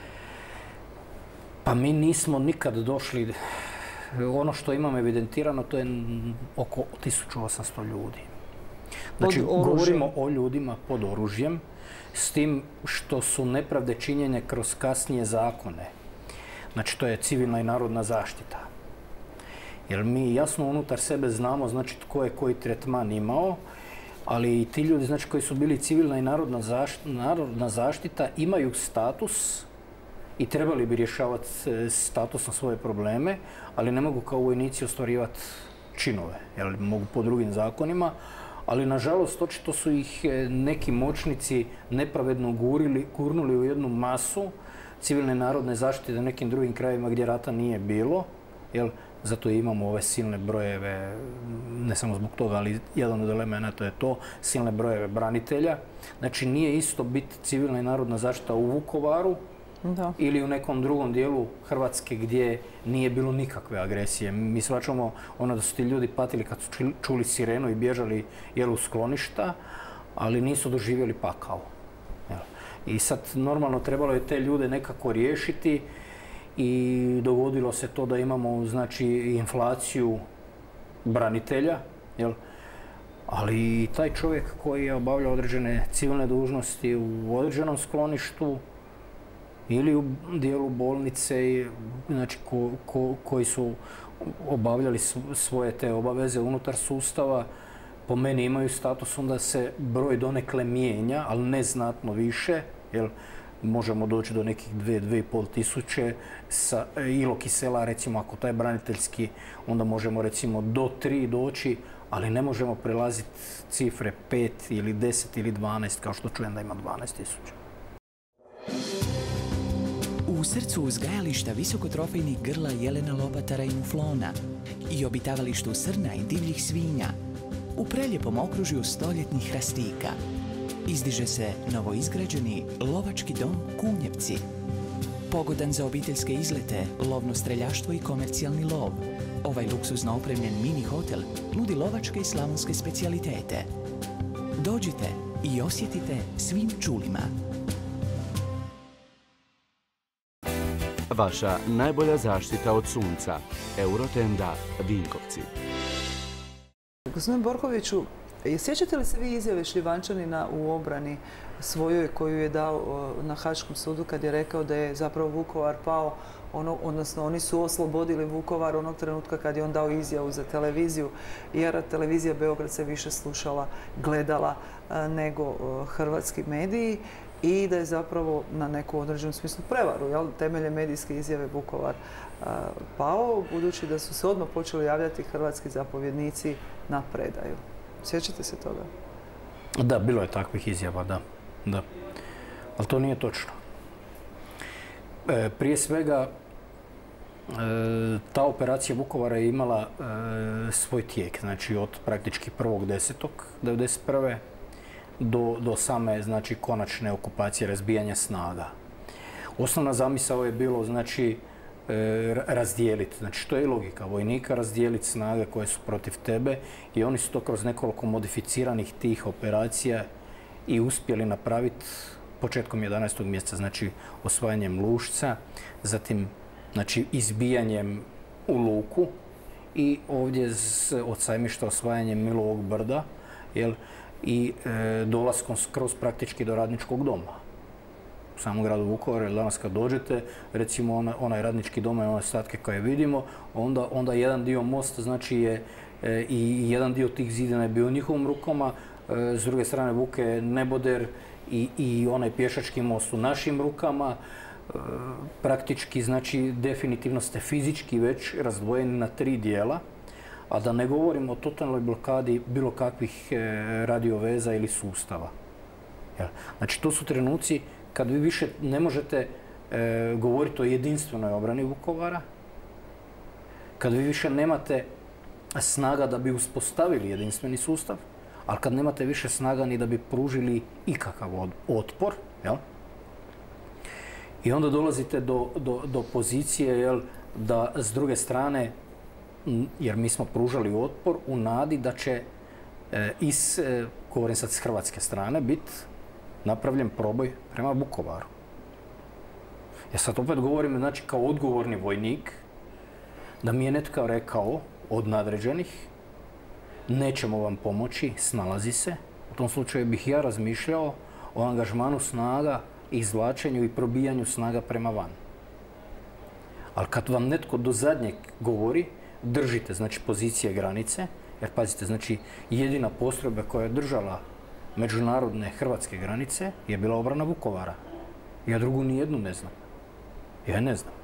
[SPEAKER 2] Pa mi nismo nikad došli, ono što imam evidentirano to je oko 1800 ljudi. Znači govorimo o ljudima pod oružjem, s tim što su nepravde činjene kroz kasnije zakone. Znači to je civilna i narodna zaštita. Jer mi jasno unutar sebe znamo znači tko je koji tretman imao ali i ti ljudi znači, koji su bili civilna i narodna zaštita imaju status i trebali bi rješavati statusno svoje probleme, ali ne mogu kao vojnici ostvarivati činove, jer mogu po drugim zakonima, ali nažalost očito su ih neki moćnici nepravedno gurnuli u jednu masu civilne narodne zaštite na nekim drugim krajevima gdje rata nije bilo, jer zato imamo ove silne brojeve, ne samo zbog toga, ali jedan od elemenata je to, silne brojeve branitelja. Znači nije isto biti civilna i narodna zaštita u Vukovaru ili u nekom drugom dijelu Hrvatske gdje nije bilo nikakve agresije. Mi shvaćamo da su ti ljudi patili kad su čuli sirenu i bježali u skloništa, ali nisu doživjeli pakao. I sad normalno trebalo je te ljude nekako riješiti i dogodilo se to da imamo znači inflaciju branitelja, ali i taj čovjek koji je obavljao određene civilne dužnosti u određenom skloništu ili u dijelu bolnice, znači koji su obavljali svoje te obaveze unutar sustava, po meni imaju status, onda se broj donekle mijenja, ali ne znatno više, jer možemo doći do nekih 2-2,5 tisuće sa Iloki sela, recimo ako taj braniteljski, onda možemo recimo do 3 doći, ali ne možemo prelaziti cifre 5 ili 10 ili 12, kao što čujem da ima 12 tisuća.
[SPEAKER 3] U srcu uzgajališta visokotrofejnih grla jelena lopatara i muflona i obitavalištu srna i divljih svinja, u preljepom okružju stoljetnih hrastika, izdiže se novoizgrađeni lovački dom Kunjevci. Pogodan za obiteljske izlete, lovno streljaštvo i komercijalni lov. Ovaj luksuzno opremljen mini hotel nudi lovačke i slavonske specijalitete. Dođite i osjetite svim čulima.
[SPEAKER 4] Vaša najbolja zaštita od sunca. Eurotenda Vinkovci.
[SPEAKER 1] Gospodine Borkoviću, sjećate li se vi izjave Šljivančanina u obrani svojoj koju je dao na Haškom sudu kad je rekao da je zapravo Vukovar pao, odnosno oni su oslobodili Vukovar onog trenutka kad je on dao izjavu za televiziju, jer televizija Beograd se više slušala, gledala nego hrvatski mediji i da je zapravo na neku određenu smislu prevaru, temeljem medijske izjave Vukovar pao, budući da su se odmah počeli javljati hrvatski zapovjednici na predaju. Sjećate se toga?
[SPEAKER 2] Da, bilo je takvih izjava, da. Ali to nije točno. Prije svega, ta operacija Vukovara je imala svoj tijek, znači od praktički 1.10.1991. do same znači, konačne okupacije, razbijanja snaga. Osnovna zamisao je bilo znači, razdijeliti. Znači, što je i logika vojnika, razdijeliti snage koje su protiv tebe i oni su to kroz nekoliko modificiranih tih operacija i uspjeli napraviti početkom 11. mjeseca, znači osvajanjem Lušca, zatim znači, izbijanjem u Luku i ovdje od Sajmišta osvajanjem Milovog brda i dolaskom skroz praktički do Radničkog doma u samom gradu Vukovaru, jer danas kad dođete, recimo onaj Radnički dom i one statke koje vidimo, onda jedan dio mosta, znači je i jedan dio tih zidina je bio u njihovim rukama, s druge strane Vuke Neboder i onaj pješački most u našim rukama. Praktički, znači, definitivno ste fizički već razdvojeni na 3 dijela, a da ne govorimo o totalnoj blokadi bilo kakvih radioveza ili sustava. Znači, to su trenuci kad vi više ne možete govoriti o jedinstvenoj obrani Vukovara, kad vi više nemate snaga da bi uspostavili jedinstveni sustav, ali kad nemate više snaga ni da bi pružili ikakav otpor, i onda dolazite do pozicije da s druge strane, jer mi smo pružali otpor u nadi da će govorim sad s hrvatske strane, biti napravljen proboj prema Vukovaru. Ja sad opet govorim, znači, kao odgovorni vojnik, da mi je netko rekao od nadređenih, nećemo vam pomoći, snalazi se. U tom slučaju bih ja razmišljao o angažmanu snaga, izvlačenju i probijanju snaga prema van. Ali kad vam netko do zadnjeg govori, držite, znači, pozicije granice, Jer pazite, znači jedina postrojba koja je držala međunarodne hrvatske granice je bila obrana Vukovara. Ja drugu nijednu ne znam. Ja ne znam.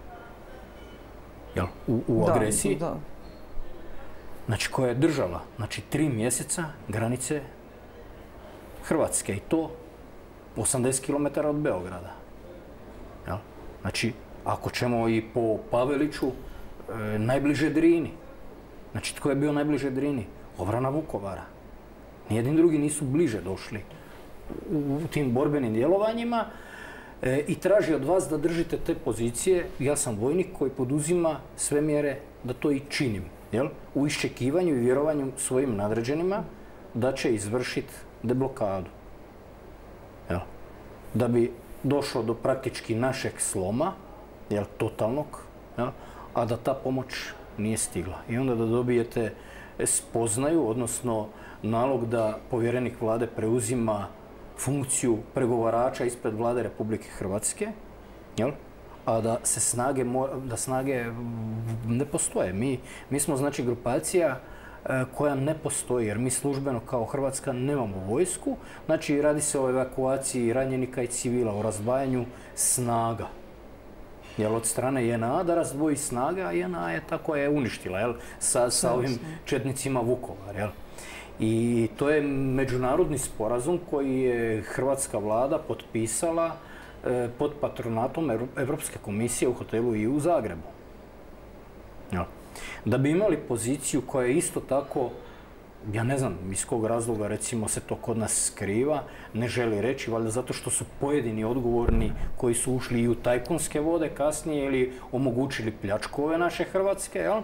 [SPEAKER 2] Jel, u agresiji?
[SPEAKER 1] Da.
[SPEAKER 2] Znači koja je držala, znači 3 mjeseca granice Hrvatske i to 80 km od Beograda. Jel? Znači, ako ćemo i po Paveliću, najbliže Drini. Znači, tko je bio najbliže Drini? Obrana Vukovara. Nijedni drugi nisu bliže došli u tim borbenim djelovanjima i traži od vas da držite te pozicije. Ja sam vojnik koji poduzima sve mjere da to i činim. Jel? U iščekivanju i vjerovanju svojim nadređenima da će izvršiti deblokadu. Jel? Da bi došlo do praktički našeg sloma, jel, totalnog, jel, a da ta pomoć nije stigla. I onda da dobijete spoznaju, odnosno nalog da povjerenik vlade preuzima funkciju pregovarača ispred vlade Republike Hrvatske, jel? A da snage ne postoje. Mi smo znači grupacija koja ne postoji, jer mi službeno kao Hrvatska nemamo vojsku. Znači radi se o evakuaciji ranjenika i civila, o razdvajanju snaga. Jel, od strane JNA da razdvoji snaga, a JNA je tako je uništila, jel, sa ovim četnicima Vukovar. Jel. I to je međunarodni sporazum koji je hrvatska vlada potpisala pod patronatom Europske komisije u hotelu i u Zagrebu. Jel. Da bi imali poziciju koja je isto tako, ja ne znam iz kog razloga recimo se to kod nas skriva, ne želi reći, valjda zato što su pojedini odgovorni koji su ušli i u tajkunske vode kasnije ili omogućili pljačku ove naše Hrvatske, jel?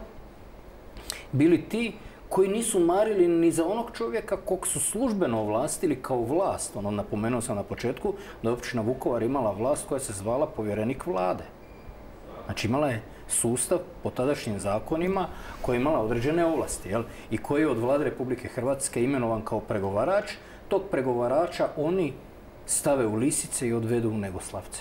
[SPEAKER 2] Bili ti koji nisu marili ni za onog čovjeka kog su službeno ovlastili kao vlast. Napomenuo sam na početku da je općina Vukovar imala vlast koja se zvala povjerenik vlade. Znači imala je sustav po tadašnjim zakonima koja je imala određene ovlasti, jel? I koji je od vlade Republike Hrvatske imenovan kao pregovarač. Tog pregovarača oni stave u lisice i odvedu u Negoslavce.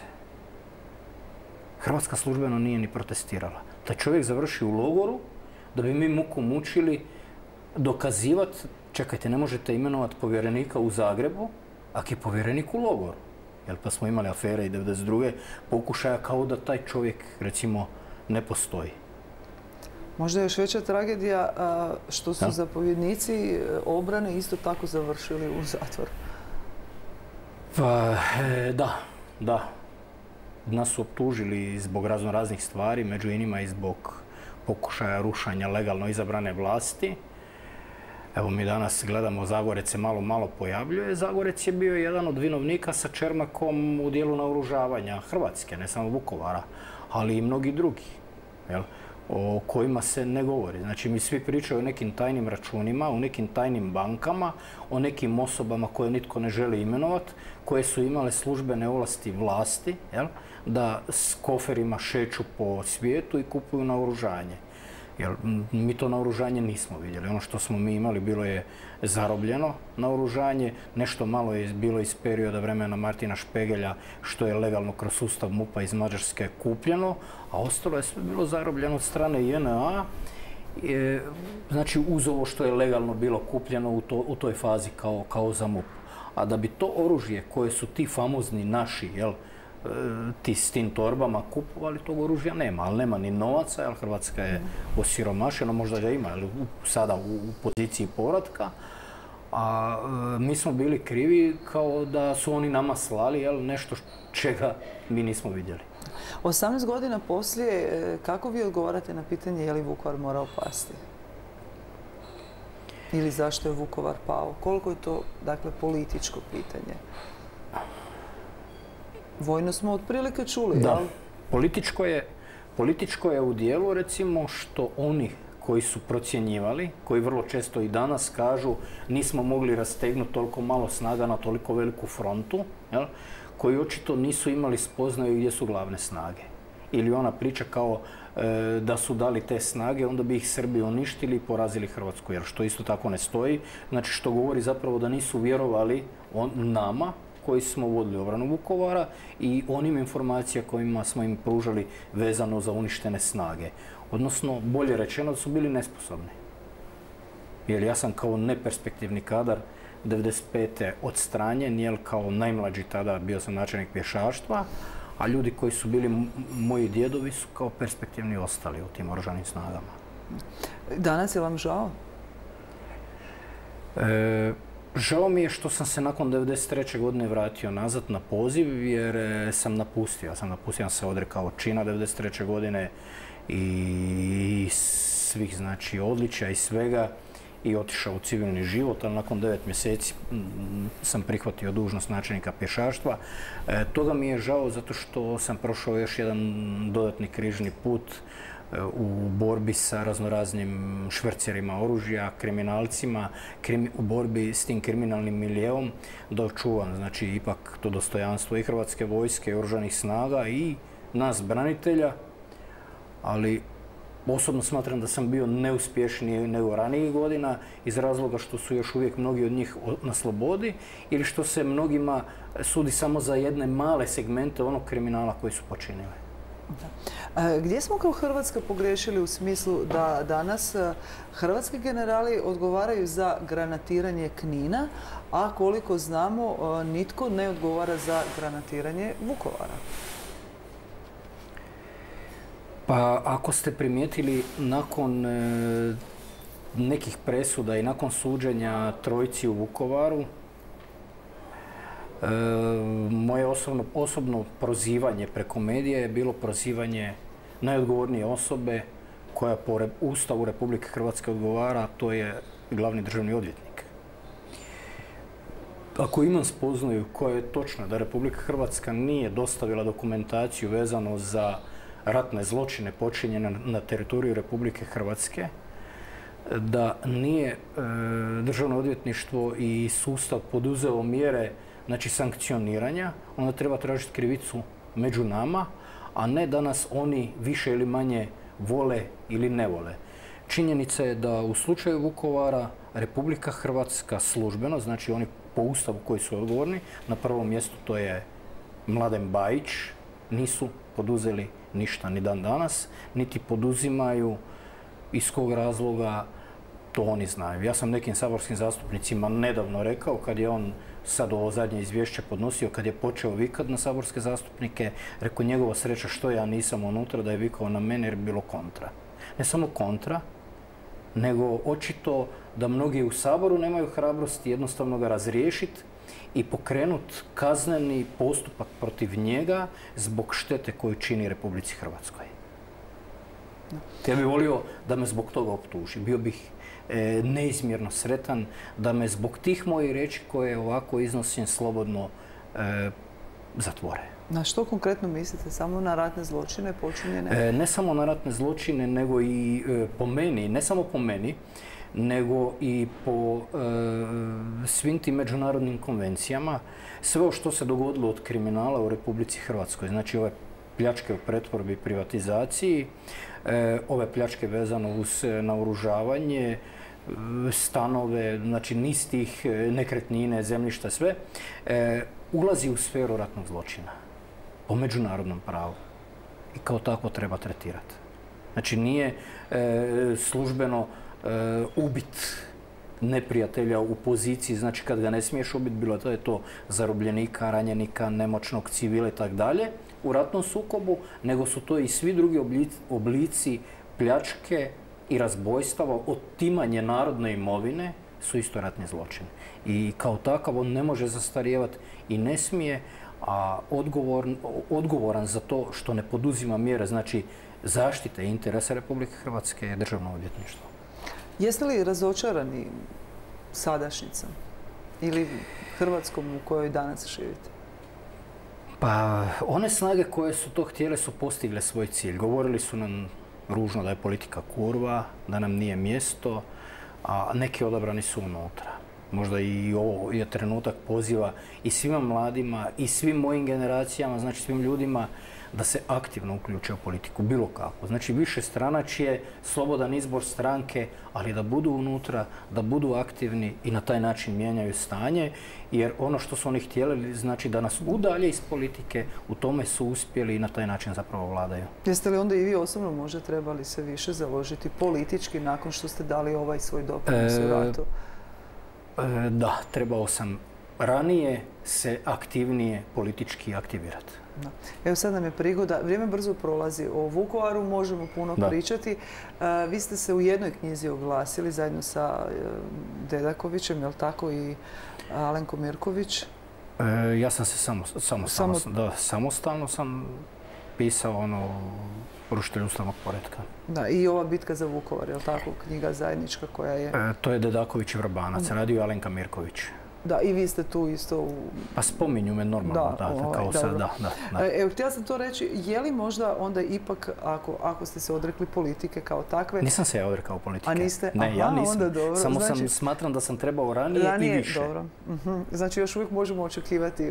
[SPEAKER 2] Hrvatska službeno nije ni protestirala. Taj čovjek završi u logoru da bi mi muku mučili dokazivati, čekajte, ne možete imenovati povjerenika u Zagrebu, ako je povjerenik u logoru. Jel, pa smo imali afere i 92. pokušaja kao da taj čovjek, recimo, ne postoji.
[SPEAKER 1] Možda je još veća tragedija što su zapovjednici obrane isto tako završili u zatvoru.
[SPEAKER 2] Pa, da. Nas su optužili zbog raznih stvari, među inima i zbog pokušaja rušanja legalno izabrane vlasti. Evo mi danas gledamo, Zagorec se malo pojavljuje. Zagorec je bio jedan od vinovnika sa Čermakom u dijelu naoružavanja Hrvatske, ne samo Vukovara, ali i mnogi drugi, jel, o kojima se ne govori. Znači, mi svi pričaju o nekim tajnim računima, o nekim tajnim bankama, o nekim osobama koje nitko ne želi imenovati, koje su imale službene ovlasti vlasti, jel, da s koferima šeću po svijetu i kupuju naoružanje. Jer mi to naoružanje nismo vidjeli. Ono što smo mi imali bilo je zarobljeno naoružanje, nešto malo je bilo iz perioda vremena Martina Špegelja, što je legalno kroz sustav MUP-a iz Mađarske kupljeno, a ostalo je sve bilo zarobljeno od strane JNA, znači uz ovo što je legalno bilo kupljeno u toj fazi kao za MUP. A da bi to oružje koje su ti famozni naši, jel, ti s tim torbama kupovali, tog oružja nema, ali nema ni novaca, jer Hrvatska je osiromašena, možda ga ima, ali sada u poziciji povratka, a mi smo bili krivi kao da su oni nama slali, jel, nešto čega mi nismo vidjeli.
[SPEAKER 1] 18 godina poslije, kako vi odgovarate na pitanje je li Vukovar morao pasti? Ili zašto je Vukovar pao? Koliko je to, dakle, političko pitanje? Vojno smo otprilike čuli,
[SPEAKER 2] da,
[SPEAKER 1] jel?
[SPEAKER 2] Političko je u dijelu, recimo, što oni koji su procjenjivali, koji vrlo često i danas kažu nismo mogli rastegnuti toliko malo snaga na toliko veliku frontu, jel? Koji očito nisu imali spoznaju gdje su glavne snage. Ili ona priča kao da su dali te snage, onda bi ih Srbi uništili i porazili Hrvatsku, jer što isto tako ne stoji. Znači, što govori zapravo da nisu vjerovali nama, koji smo vodili obranu Vukovara i onim informacija kojima smo im pružali vezano za uništene snage. Odnosno, bolje rečeno, da su bili nesposobni. Jer ja sam kao neperspektivni kadar 95. odstranjen, jer kao najmlađi tada bio sam načelnik pješaštva, a ljudi koji su bili moji djedovi su kao perspektivni ostali u tim oružanim snagama.
[SPEAKER 1] Danas je vam žao?
[SPEAKER 2] Žao mi je što sam se nakon 93. godine vratio nazad na poziv, jer sam napustio. Ja sam se odrekao čina 93. godine i svih znači odličja i svega i otišao u civilni život, ali nakon 9 mjeseci sam prihvatio dužnost načelnika pješaštva. Toga mi je žao zato što sam prošao još jedan dodatni križni put u borbi sa raznoraznim švercerima oružja, kriminalcima, u borbi s tim kriminalnim miljeom da očuvam, znači, ipak to dostojanstvo i Hrvatske vojske, i oružanih snaga i nas branitelja, ali osobno smatram da sam bio neuspješniji nego ranijih godina iz razloga što su još uvijek mnogi od njih na slobodi ili što se mnogima sudi samo za jedne male segmente onog kriminala koji su počinili.
[SPEAKER 1] Gdje smo kao Hrvatska pogriješili u smislu da danas hrvatski generali odgovaraju za granatiranje Knina, a koliko znamo nitko ne odgovara za granatiranje Vukovara?
[SPEAKER 2] Pa ako ste primijetili nakon nekih presuda i nakon suđenja trojici u Vukovaru, moje osobno prozivanje preko medija je bilo prozivanje najodgovornije osobe koja po Ustavu Republike Hrvatske odgovara, a to je glavni državni odvjetnik. Ako imam spoznaju koja je točna da Republika Hrvatska nije dostavila dokumentaciju vezano za ratne zločine počinjene na teritoriju Republike Hrvatske, da nije državno odvjetništvo i sustav poduzeo mjere, znači sankcioniranja, onda treba tražiti krivicu među nama, a ne da nas oni više ili manje vole ili ne vole. Činjenica je da u slučaju Vukovara Republika Hrvatska službeno, znači oni po Ustavu koji su odgovorni, na prvom mjestu to je Mladen Bajić, nisu poduzeli ništa ni dan danas, niti poduzimaju iz kog razloga, to oni znaju. Ja sam nekim saborskim zastupnicima nedavno rekao, kad je on sad ovo zadnje izvješće podnosio, kad je počeo vikat na saborske zastupnike, rekao njegova sreća što ja nisam unutra da je vikao na mene jer je bilo kontra. Ne samo kontra, nego očito da mnogi u Saboru nemaju hrabrosti jednostavno ga razriješiti i pokrenut kazneni postupak protiv njega zbog štete koju čini Republici Hrvatskoj. Ja bih volio da me zbog toga optuži. Bio bih neizmjerno sretan da me zbog tih mojih riječi koje ovako iznosim slobodno zatvore.
[SPEAKER 1] Na što konkretno mislite? Samo na ratne zločine počinjene?
[SPEAKER 2] Ne samo na ratne zločine, nego i po meni, ne samo po meni, nego i po svim tim međunarodnim konvencijama. Sve što se dogodilo od kriminala u Republici Hrvatskoj, znači ove pljačke u pretvorbi i privatizaciji, ove pljačke vezano uz naoružavanje, stanove, znači niz tih nekretnine, zemljišta, sve, ulazi u sferu ratnog zločina po međunarodnom pravu i kao tako treba tretirati. Znači nije službeno ubit neprijatelja u poziciji, znači kad ga ne smiješ ubiti, bilo da je to zarobljenika, ranjenika, nemoćnog civila i tako dalje u ratnom sukobu, nego su to i svi drugi oblici pljačke i razbojstava, otimanje narodne imovine su isto ratni zločini. I kao takav on ne može zastarijevati i ne smije, a odgovoran za to što ne poduzima mjere, znači zaštite interesa Republike Hrvatske je državno odvjetništvo.
[SPEAKER 1] Jeste li razočarani sadašnjicom ili Hrvatskom u kojoj danas živite?
[SPEAKER 2] Pa one snage koje su to htjele su postigle svoj cilj. Govorili su nam ružno da je politika kurva, da nam nije mjesto, a neki odabrani su unutra. Možda i ovo je trenutak poziva i svima mladima i svim mojim generacijama, znači svim ljudima, da se aktivno uključe u politiku, bilo kako. Znači više stranačje, slobodan izbor stranke, ali da budu unutra, da budu aktivni i na taj način mijenjaju stanje, jer ono što su oni htjeli znači da nas udalje iz politike, u tome su uspjeli i na taj način zapravo vladaju.
[SPEAKER 1] Jeste li onda i vi osobno možda trebali se više založiti politički nakon što ste dali ovaj svoj doprinos u ratu?
[SPEAKER 2] Da, trebao sam ranije se aktivnije politički aktivirati.
[SPEAKER 1] Da. Evo sad nam je prigoda, vrijeme brzo prolazi, o Vukovaru možemo puno pričati. Vi ste se u jednoj knjizi oglasili zajedno sa Dedakovićem, je li tako, i Alenko Mirković?
[SPEAKER 2] Ja sam se samostalno sam pisao rušitelj ustavnog poretka.
[SPEAKER 1] Da, i ova bitka za Vukovar, je li tako, knjiga zajednička koja je...
[SPEAKER 2] To je Dedaković i Vrbanac, radio Alenka Mirković.
[SPEAKER 1] Da, i vi ste tu isto u...
[SPEAKER 2] Pa spominju me normalno, kao sad, da.
[SPEAKER 1] Evo, htjela sam to reći, je li možda onda ipak, ako ste se odrekli politike kao takve...
[SPEAKER 2] Nisam se ja odrekao politike.
[SPEAKER 1] A niste?
[SPEAKER 2] Ne, ja nisam.
[SPEAKER 1] Onda dobro.
[SPEAKER 2] Samo smatram da sam trebao ranije i više.
[SPEAKER 1] Dobro. Znači, još uvijek možemo očekivati...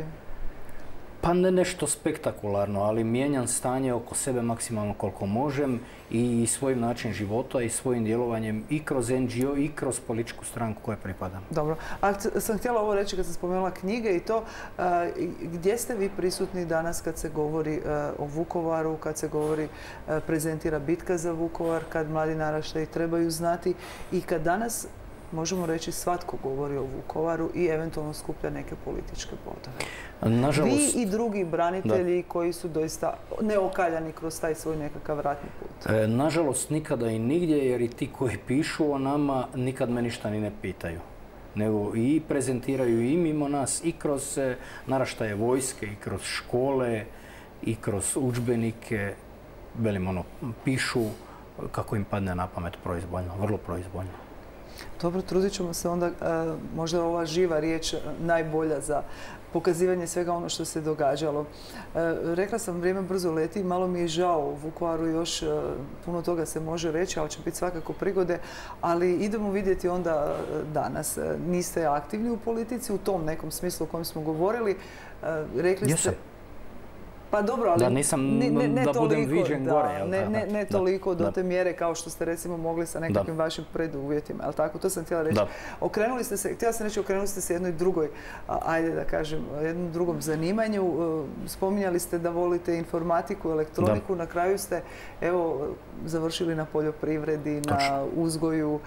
[SPEAKER 2] Pa ne nešto spektakularno, ali mijenjam stanje oko sebe maksimalno koliko možem i svojim način života i svojim djelovanjem i kroz NGO i kroz političku stranku kojoj pripadam.
[SPEAKER 1] Dobro. A sam htjela ovo reći kad sam spomenula knjige i to, gdje ste vi prisutni danas kad se govori o Vukovaru, kad se prezentira bitka za Vukovar, kad mladi naraštaji trebaju znati i kad danas možemo reći svatko govori o Vukovaru i eventualno skuplja neke političke bodove.
[SPEAKER 2] Nažalost,
[SPEAKER 1] vi i drugi branitelji koji su doista neokaljani kroz taj svoj nekakav ratni put.
[SPEAKER 2] Nažalost, nikada i nigdje, jer i ti koji pišu o nama nikad me ništa ni ne pitaju. Nego i prezentiraju i mimo nas i kroz naraštaje vojske, i kroz škole, i kroz udžbenike. Velim, pišu kako im padne na pamet proizvoljno, vrlo proizvoljno.
[SPEAKER 1] Dobro, trudit ćemo se onda, možda ova živa riječ najbolja za pokazivanje svega ono što se događalo. Rekla sam, vrijeme brzo leti, malo mi je žao u Vukovaru, još puno toga se može reći, ali će biti svakako prigode, ali idemo vidjeti onda danas. Niste aktivni u politici u tom nekom smislu o kojem smo govorili. Rekli ste... Pa dobro, ali
[SPEAKER 2] da budem viđen gore.
[SPEAKER 1] Ne toliko do te mjere kao što ste recimo mogli sa nekakvim vašim preduvjetima. Ali tako, to sam htjela reći. Htjela sam reći, okrenuli ste se jednoj drugoj, ajde da kažem, jednom drugom zanimanju. Spominjali ste da volite informatiku, elektroniku. Na kraju ste, evo, završili na poljoprivredi, na uzgoju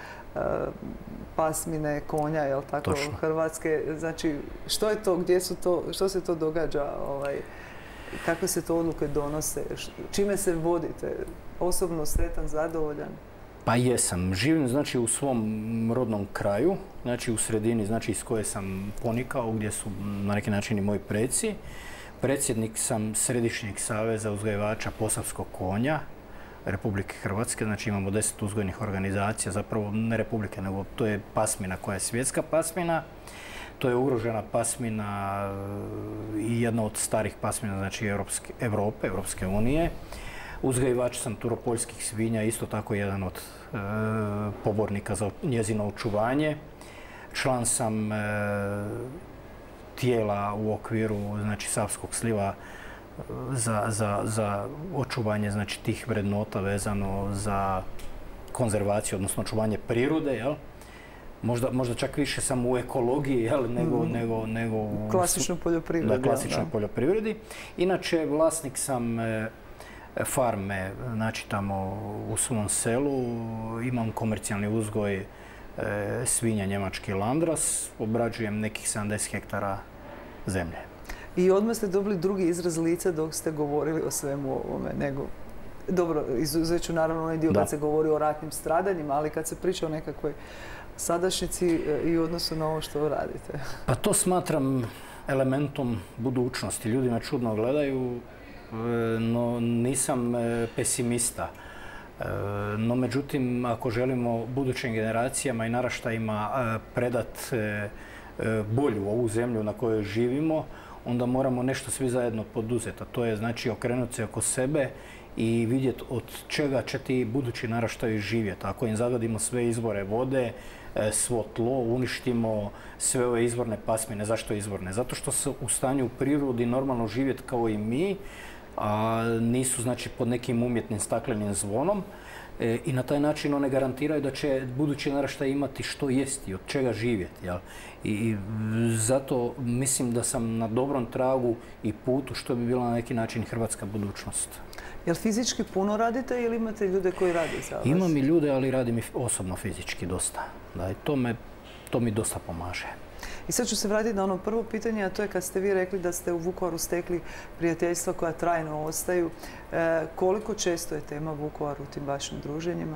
[SPEAKER 1] pasmine, konja, jel tako, Hrvatske. Znači, što je to, gdje su to, što se to događa? Kakve se to odluke donose? Čime se vodite? Osobno sretan, zadovoljan?
[SPEAKER 2] Pa jesam. Živim znači u svom rodnom kraju, znači u sredini znači iz koje sam ponikao, gdje su na neki način i moji preci. Predsjednik sam Središnjeg saveza uzgajivača posavskog konja Republike Hrvatske, znači imamo 10 uzgojnih organizacija, zapravo ne Republike, nego to je pasmina koja je svjetska pasmina. To je ugrožena pasmina i jedna od starih pasmina, znači Evropske unije. Uzgajivač sam turopoljskih svinja, isto tako jedan od pobornika za njezino očuvanje. Član sam tijela u okviru znači, Savskog sliva za očuvanje znači, tih vrednota vezano za konzervaciju, odnosno očuvanje prirode, jel? Možda čak više samo u ekologiji, nego u
[SPEAKER 1] klasičnoj poljoprivredi.
[SPEAKER 2] Da, klasičnoj poljoprivredi. Inače, vlasnik sam farme, znači tamo u svom selu. Imam komercijalni uzgoj svinja njemački Landras. Obrađujem nekih 70 hektara zemlje.
[SPEAKER 1] I odmah ste dobili drugi izraz lica dok ste govorili o svemu ovome, nego... Dobro, izuzet ću naravno onaj dio kad se govori o ratnim stradanjima, ali kad se priča o nekakvoj sadašnjici i u odnosu na ovo što radite.
[SPEAKER 2] Pa to smatram elementom budućnosti. Ljudi me čudno gledaju, no nisam pesimista. No međutim, ako želimo budućim generacijama i naraštajima predat bolju ovu zemlju na kojoj živimo, onda moramo nešto svi zajedno poduzeti. A to je znači okrenuti se oko sebe i vidjeti od čega će ti budući naraštaji živjeti. Ako im zagadimo sve izvore vode, svo tlo, uništimo sve ove izvorne pasmine. Zašto izvorne? Zato što su u stanju u prirodi normalno živjeti kao i mi, a nisu znači pod nekim umjetnim staklenim zvonom. I na taj način one garantiraju da će budući naraštaj imati što jesti, od čega živjeti. Jel? I zato mislim da sam na dobrom tragu i putu što bi bila na neki način hrvatska budućnost.
[SPEAKER 1] Jel fizički puno radite ili imate ljude koji rade za vas?
[SPEAKER 2] Imam i ljude, ali radim i osobno fizički dosta. Da, i to mi dosta pomaže.
[SPEAKER 1] I sad ću se vratiti na ono prvo pitanje, a to je kad ste vi rekli da ste u Vukovaru stekli prijateljstva koja trajno ostaju. Koliko često je tema Vukovar u tim vašim druženjima?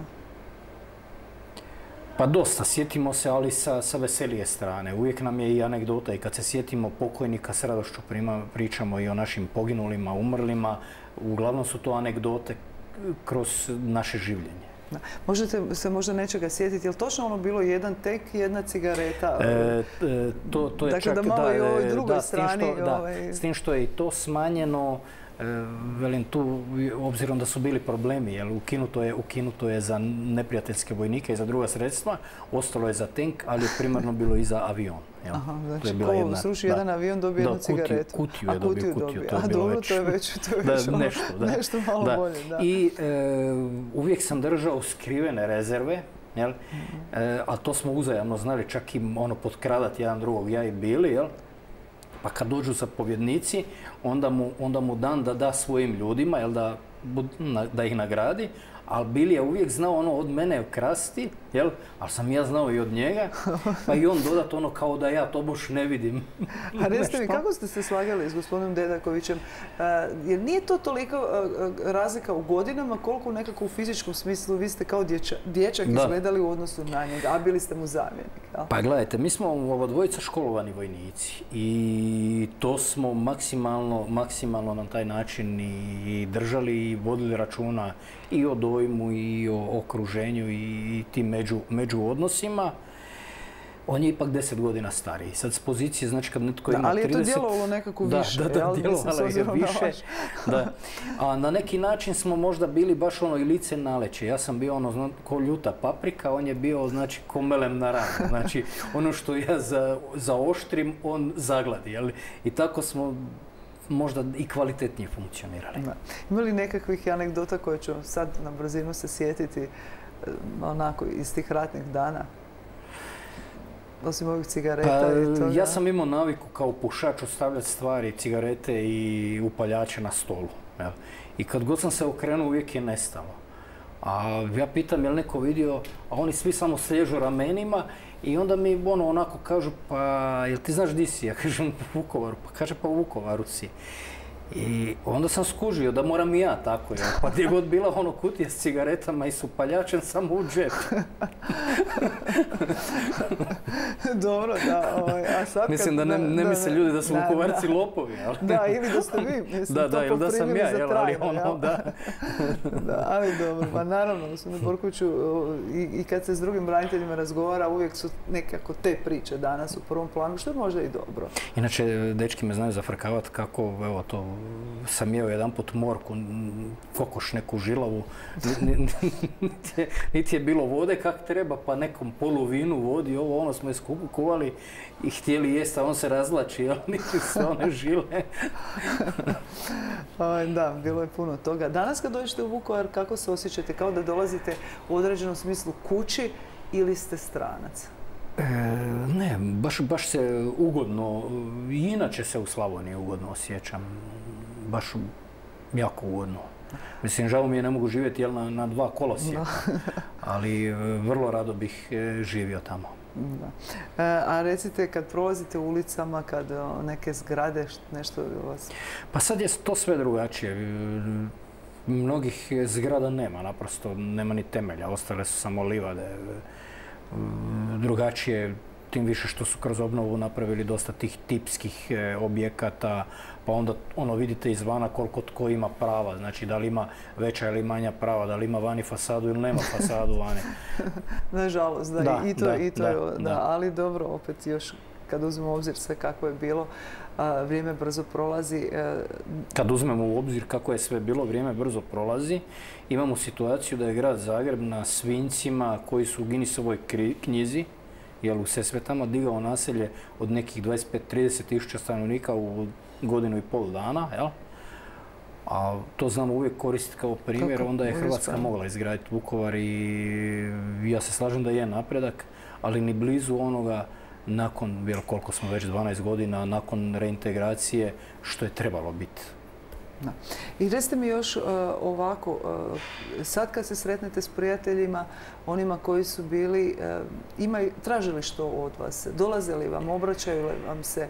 [SPEAKER 2] Pa dosta, sjetimo se, ali sa veselije strane. Uvijek nam je i anegdota i kad se sjetimo pokojnika s radošću pričamo i o našim poginulima, umrlima. Uglavnom su to anegdote kroz naše življenje.
[SPEAKER 1] Možete se možda nečega sjetiti, je li točno ono bilo jedan tek, jedna cigareta?
[SPEAKER 2] To je
[SPEAKER 1] dakle,
[SPEAKER 2] čak
[SPEAKER 1] da malo i ovoj drugoj strani.
[SPEAKER 2] S tim što je i to smanjeno, velim tu, obzirom da su bili problemi, jer ukinuto je za neprijateljske vojnike i za druga sredstva, ostalo je za tank, ali je primarno bilo i za avion. Jel?
[SPEAKER 1] Aha, znači ko sruši jedan avion dobije jednu cigaretu.
[SPEAKER 2] Kutiju je dobio.
[SPEAKER 1] A dobro, to je već nešto malo bolje.
[SPEAKER 2] I uvijek sam držao skrivene rezerve, jel? A to smo uzajamno znali čak i potkradati jedan drugog, ja i Bili, jel? Pa kad dođu zapovjednici, onda mu dan da da svojim ljudima, jel, da ih nagradi, ali Bili je uvijek znao od mene krasti, jel, ali sam ja znao i od njega, pa i on dodat kao da ja to baš ne vidim.
[SPEAKER 1] A recite mi, kako ste se slagali s gospodinom Dedakovićem? Jer nije to toliko razlika u godinama, koliko nekako u fizičkom smislu vi ste kao dječak izgledali u odnosu na njega, a bili ste mu zamjenik. Jel?
[SPEAKER 2] Pa gledajte, mi smo ovo dvojica školovani vojnici i to smo maksimalno na taj način i držali i vodili računa i o dojmu i o okruženju i tim međuodnosima. On je ipak 10 godina stariji. Sad s pozicije, znači kad netko ima 30...
[SPEAKER 1] Ali je to djelovalo nekako više, jel?
[SPEAKER 2] Da, djelovalo je više. A na neki način smo možda bili baš i lice naleće. Ja sam bio ko ljuta paprika, on je bio ko melem na ranu. Znači ono što ja zaoštrim, on zagladi. Jel? I tako smo možda i kvalitetnije funkcionirali.
[SPEAKER 1] Ima li nekakvih anegdota koje ću sad na brzinu se sjetiti onako iz tih ratnih dana? Osim ovih cigareta i toga?
[SPEAKER 2] Ja sam imao naviku kao pušač ostavljati stvari, cigarete i upaljače na stolu. Jel? I kad god sam se okrenuo uvijek je nestalo. A ja pitam je li neko vidio, a oni svi samo sliježu ramenima i onda mi onako kažu, pa jel ti znaš di si? Ja kažem u Vukovaru. Pa kaže pa u Vukovaru si. I onda sam skužio da moram i ja tako. Jel? Pa gdje god bila kutija s cigaretama i s upaljačem samo u džep.
[SPEAKER 1] Dobro, da. A sad
[SPEAKER 2] mislim da ne misle ljudi da su Vukovarci lopovi. Ali.
[SPEAKER 1] Da, ili da ste vi. Mislim,
[SPEAKER 2] da, ili da sam ja.
[SPEAKER 1] Ali dobro, pa naravno, gospodine Borkoviću, i kad se s drugim braniteljima razgovara, uvijek su nekako te priče danas u prvom planu, što je možda i dobro.
[SPEAKER 2] Inače, dečki me znaju zafrkavati kako, evo to, sam jeo jedan put morku, kokoš neku žilavu, niti je bilo vode kak treba, pa nekom polovinu vodi, ono smo iskupovali i htjeli jesti, a on se razlači, ali niti sve one žile.
[SPEAKER 1] Da, bilo je puno toga. Danas kad dođete u Vukovar, kako se osjećate? Kao da dolazite u određenom smislu kući ili ste stranac?
[SPEAKER 2] Ne, baš se ugodno, i inače se u Slavoniji ugodno osjećam, baš jako ugodno. Mislim, žao mi je ne mogu živjeti na dva kolosijeka, ali vrlo rado bih živio tamo.
[SPEAKER 1] A recite, kad prolazite ulicama, kad neke zgrade, nešto vas...
[SPEAKER 2] Pa sad je to sve drugačije. Mnogih zgrada nema, naprosto nema ni temelja, ostale su samo livade. Drugačije, tim više što su kroz obnovu napravili dosta tih tipskih objekata, pa onda vidite izvana koliko tko ima prava, znači da li ima veća ili manja prava, da li ima vani fasadu ili nema fasadu vani.
[SPEAKER 1] Nažalost, da, ali dobro, opet još kad uzmemo u obzir sve kako je bilo, vrijeme brzo prolazi.
[SPEAKER 2] Kad uzmemo u obzir kako je sve bilo, vrijeme brzo prolazi, imamo situaciju da je grad Zagreb na svinjcima koji su u Guinnessovoj knjizi, jer u Sesvetama digao naselje od nekih 25-30 tisuća stanovnika u godinu i pol dana, jel? A to znamo uvijek koristiti kao primjer,
[SPEAKER 1] Kako?
[SPEAKER 2] onda je
[SPEAKER 1] Uvijek
[SPEAKER 2] Hrvatska
[SPEAKER 1] spremno.
[SPEAKER 2] mogla izgraditi Vukovar i ja se slažem da je napredak, ali ni blizu onoga nakon, koliko smo već 12 godina, nakon reintegracije, što je trebalo biti.
[SPEAKER 1] Da. I recite mi još ovako, sad kad se sretnete s prijateljima, onima koji su bili, tražili što od vas? Dolaze li vam, obraćaju li vam se?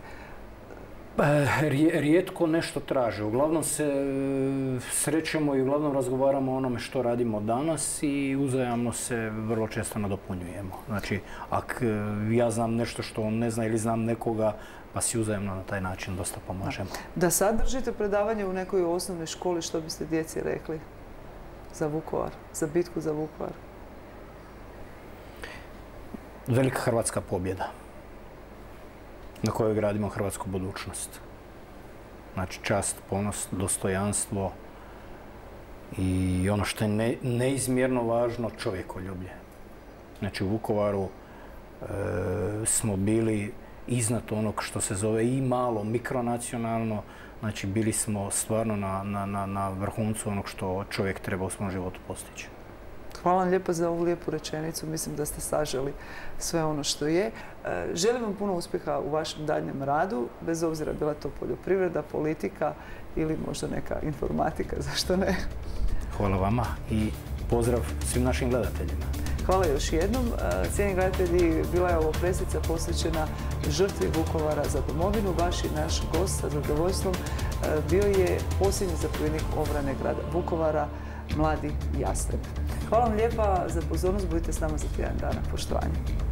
[SPEAKER 2] Rijetko nešto traže. Uglavnom se srećemo i uglavnom razgovaramo o onome što radimo danas i uzajamno se vrlo često nadopunjujemo. Znači, ako ja znam nešto što on ne zna ili znam nekoga, pa si uzajamno na taj način dosta pomažemo.
[SPEAKER 1] Da sad držite predavanje u nekoj osnovnoj školi, što biste djeci rekli za Vukovar, za bitku za Vukovar?
[SPEAKER 2] Velika hrvatska pobjeda na kojoj gradimo hrvatsku budućnost. Znači, čast, ponos, dostojanstvo i ono što je neizmjerno važno, čovjekoljublje. Znači, u Vukovaru smo bili iznad onog što se zove i malo, mikronacionalno. Znači, bili smo stvarno na vrhuncu onog što čovjek treba u svom životu postići.
[SPEAKER 1] Hvala vam lijepo za ovu lijepu rečenicu. Mislim da ste saželi sve ono što je. Želim vam puno uspjeha u vašem daljnjem radu, bez obzira bila to poljoprivreda, politika ili možda neka informatika, zašto ne?
[SPEAKER 2] Hvala vama i pozdrav svim našim gledateljima.
[SPEAKER 1] Hvala još jednom. Cijenjeni gledatelji, bila je ovo presica posvećena žrtvi Vukovara za domovinu. Vaš i naš gost sa zadovoljstvom bio je posljednji zapovjednik obrane grada Vukovara, mladi Jastreb. Hvala vam lijepa za pozornost, budite s nama za tjedan dana. Poštovanje.